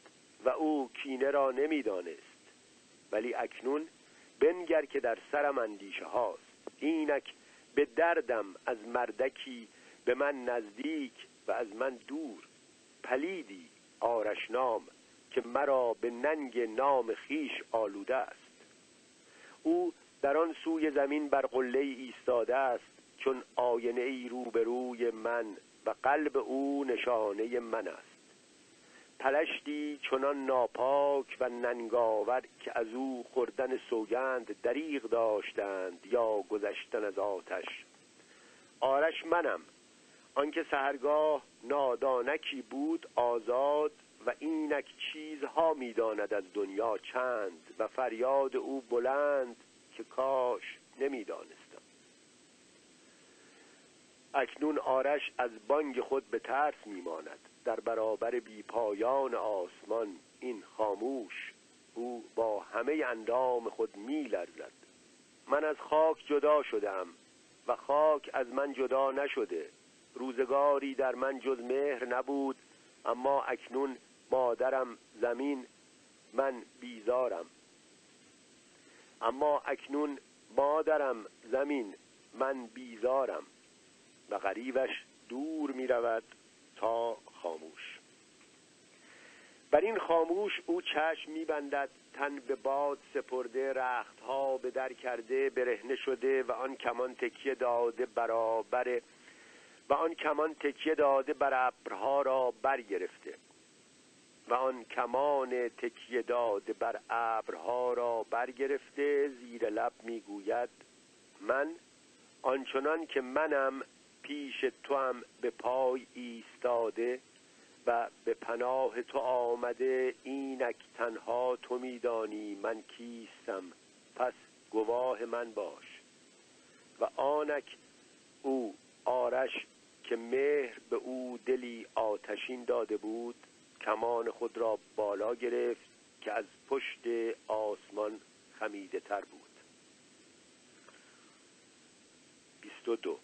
و او کینه را نمی‌دانست. ولی اکنون بنگر که در سرم اندیشه هاست. اینک به دردم از مردکی به من نزدیک و از من دور. پلیدی آرش نام که مرا به ننگ نام خیش آلوده است. او در آن سوی زمین بر قله ایستاده است، چون آینه ای روبروی من و قلب او نشانه من است. پلشتی چنان ناپاک و ننگاور که از او خوردن سوگند دریغ داشتند یا گذشتن از آتش. آرش منم، آنکه سحرگاه نادانکی بود آزاد و اینک چیزها می‌داند از دنیا چند و فریاد او بلند که کاش نمی‌دانستم. اکنون آرش از بانگ خود به ترس می‌ماند. در برابر بیپایان آسمان این خاموش، او با همه اندام خود می‌لرزد. من از خاک جدا شدم و خاک از من جدا نشده. روزگاری در من جز مهر نبود، اما اکنون مادرم زمین، من بیزارم. و غریوش دور می رود تا خاموش. بر این خاموش او چشم می بندد، تن به باد سپرده، رختها به در کرده، برهنه شده و آن کمان تکیه داده بر ابرها را برگرفته. زیر لب می گوید من آنچنان که منم پیش تو هم به پای ایستاده و به پناه تو آمده. اینک تنها تو می‌دانی من کیستم، پس گواه من باش. و آنک او آرش که مهر به او دلی آتشین داده بود، کمان خود را بالا گرفت که از پشت آسمان خمیده تر بود. 22.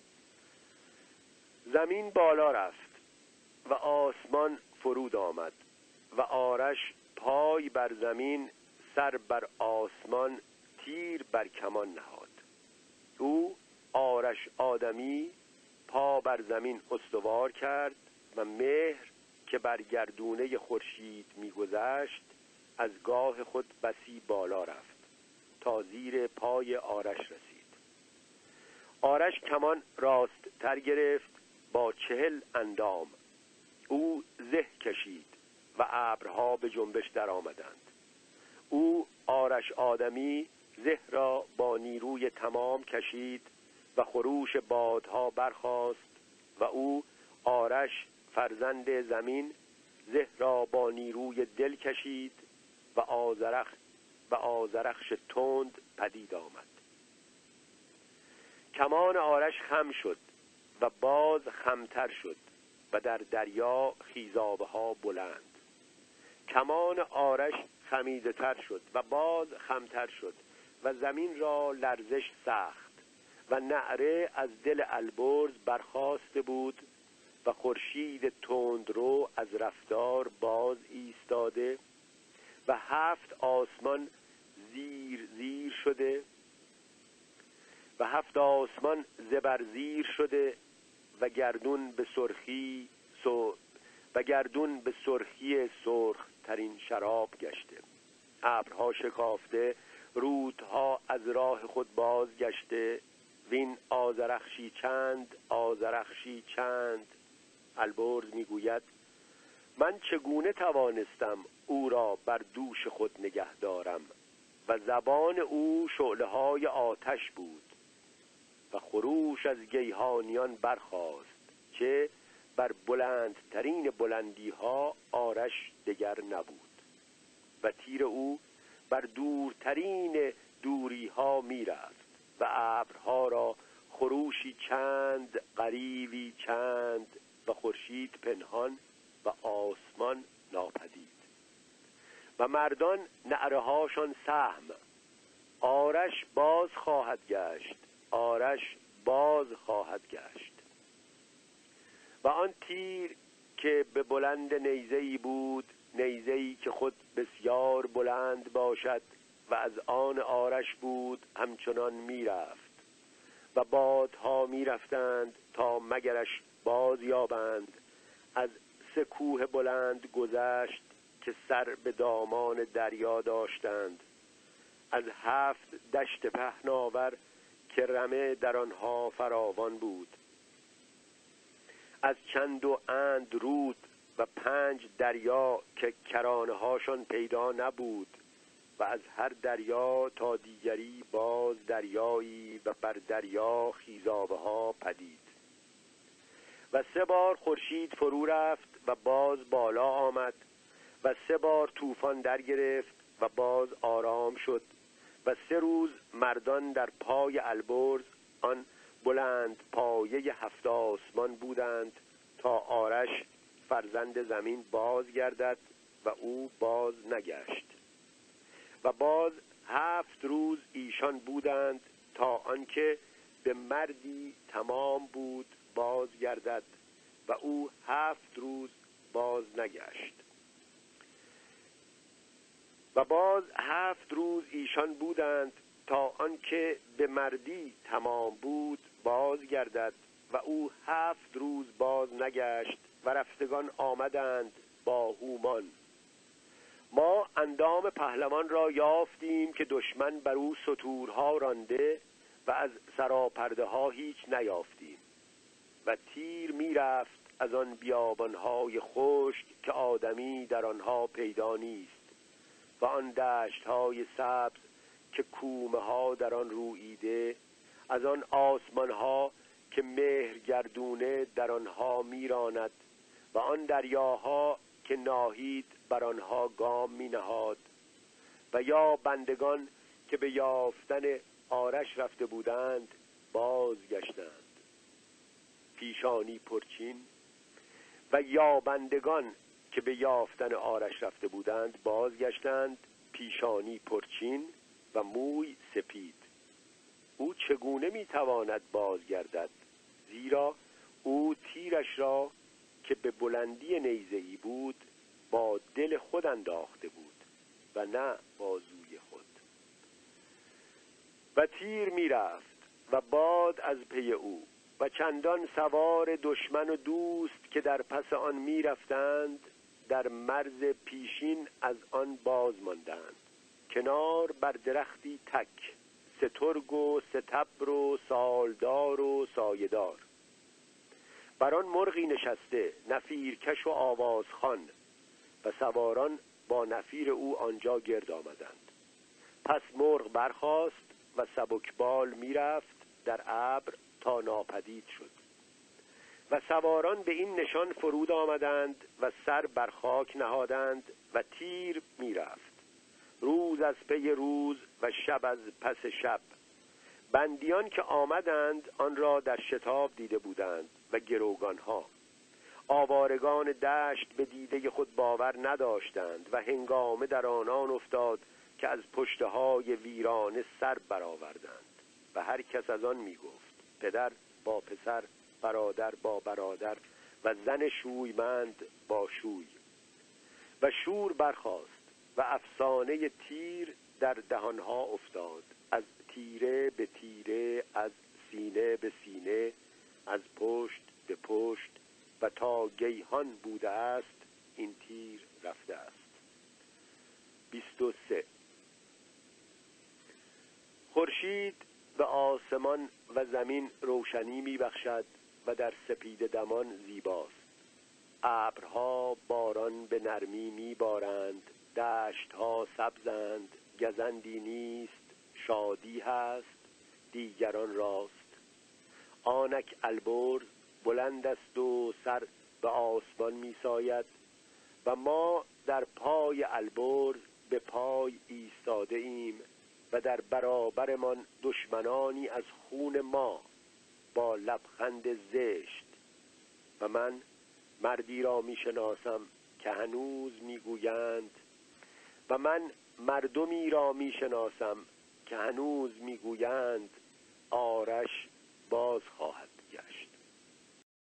زمین بالا رفت و آسمان فرود آمد و آرش پای بر زمین، سر بر آسمان، تیر بر کمان نهاد. او آرش آدمی پا بر زمین استوار کرد و مهر که بر گردونه خورشید می‌گذشت از گاه خود بسی بالا رفت تا زیر پای آرش رسید. آرش کمان راست تر گرفت با 40 اندام. او زه کشید و ابرها به جنبش در آمدند. او آرش آدمی زه را با نیروی تمام کشید و خروش بادها برخاست و او آرش فرزند زمین زه را با نیروی دل کشید و آذرخش تند پدید آمد. کمان آرش خم شد و باز خمتر شد و در دریا خیزابه ها بلند. کمان آرش خمیده تر شد و باز خمتر شد و زمین را لرزش سخت و نعره از دل البرز برخاسته بود و خورشید تندرو از رفتار باز ایستاده و 7 آسمان زیر شده و 7 آسمان زبرزیر شده و گردون به سرخی سرخ ترین شراب گشته. ابرها شکافته، رودها از راه خود باز گشته. وین آذرخشی چند. البرز میگوید من چگونه توانستم او را بر دوش خود نگه دارم و زبان او شعله‌های آتش بود و خروش از گیهانیان برخاست که بر بلندترین بلندی‌ها آرش دگر نبود و تیر او بر دورترین دوری‌ها می‌رفت و ابرها را خروشی چند، غریوی چند و خورشید پنهان و آسمان ناپدید و مردان نعره‌هاشان سهم. آرش باز خواهد گشت. و آن تیر که به بلند نیزه‌ای بود نیزه‌ای که خود بسیار بلند باشد و از آن آرش بود همچنان میرفت و بادها میرفتند تا مگرش باز یابند. از 3 کوه بلند گذشت که سر به دامان دریا داشتند، از 7 دشت پهناور که رمه در آنها فراوان بود، از چند و اند رود و 5 دریا که کرانه هاشان پیدا نبود و از هر دریا تا دیگری باز دریایی و بر دریا خیزابه ها پدید. و 3 بار خورشید فرو رفت و باز بالا آمد و 3 بار طوفان در گرفت و باز آرام شد و 3 روز مردان در پای البرز، آن بلند پایه 7 آسمان بودند، تا آرش فرزند زمین باز گردد و او باز نگشت. و باز 7 روز ایشان بودند تا آنکه به مردی تمام بود باز گردد و او 7 روز باز نگشت. و باز 7 روز ایشان بودند تا آنکه به مردی تمام بود باز گردد و او 7 روز باز نگشت. و رفتگان آمدند با هومان. ما اندام پهلوان را یافتیم که دشمن بر او ستورها رانده و از سراپرده ها هیچ نیافتیم. و تیر میرفت از آن بیابانهای خشک که آدمی در آنها پیدا نیست و آن دشتهای سبز که کومه ها در آن روییده، از آن آسمانها که مهر گردونه در آنها میراند و آن دریاها که ناهید بر آنها گام می نهاد. و یا بندگان که به یافتن آرش رفته بودند بازگشتند پیشانی پرچین. و یا بندگان که به یافتن آرش رفته بودند بازگشتند پیشانی پرچین و موی سپید. او چگونه میتواند بازگردد؟ زیرا او تیرش را که به بلندی نیزه‌ای بود با دل خود انداخته بود و نه بازوی خود. و تیر میرفت و باد از پی او و چندان سوار دشمن و دوست که در پس آن میرفتند در مرز پیشین از آن باز ماندند، کنار بر درختی تک، سترگ و ستبر و سالدار و سایه‌دار. بر آن مرغی نشسته، نفیرکش و آوازخوان، و سواران با نفیر او آنجا گرد آمدند. پس مرغ برخاست و سبکبال میرفت در ابر تا ناپدید شد. و سواران به این نشان فرود آمدند و سر بر خاک نهادند و تیر میرفت روز از پی روز و شب از پس شب. بندیان که آمدند آن را در شتاب دیده بودند و گروگانها. آوارگان دشت به دیده خود باور نداشتند و هنگامه در آنان افتاد که از پشتهای ویرانه سر برآوردند و هر کس از آن می گفت، پدر با پسر، برادر با برادر و زن شویمند با شوی. و شور برخاست و افسانه تیر در دهانها افتاد، از تیره به تیره، از سینه به سینه، از پشت به پشت، و تا گیهان بوده است این تیر رفته است. 23. خورشید به آسمان و زمین روشنی می‌بخشد و در سپید دمان زیباست. ابرها باران به نرمی می‌بارند، دشت‌ها سبزند، گزندی نیست، شادی هست، دیگران راست. آنک البرز بلند است و سر به آسمان می‌ساید و ما در پای البرز به پای ایستاده ایم و در برابرمان دشمنانی از خون ما با لبخند زشت. و من مردی را میشناسم که هنوز میگویند، و من مردمی را میشناسم که هنوز میگویند آرش باز خواهد.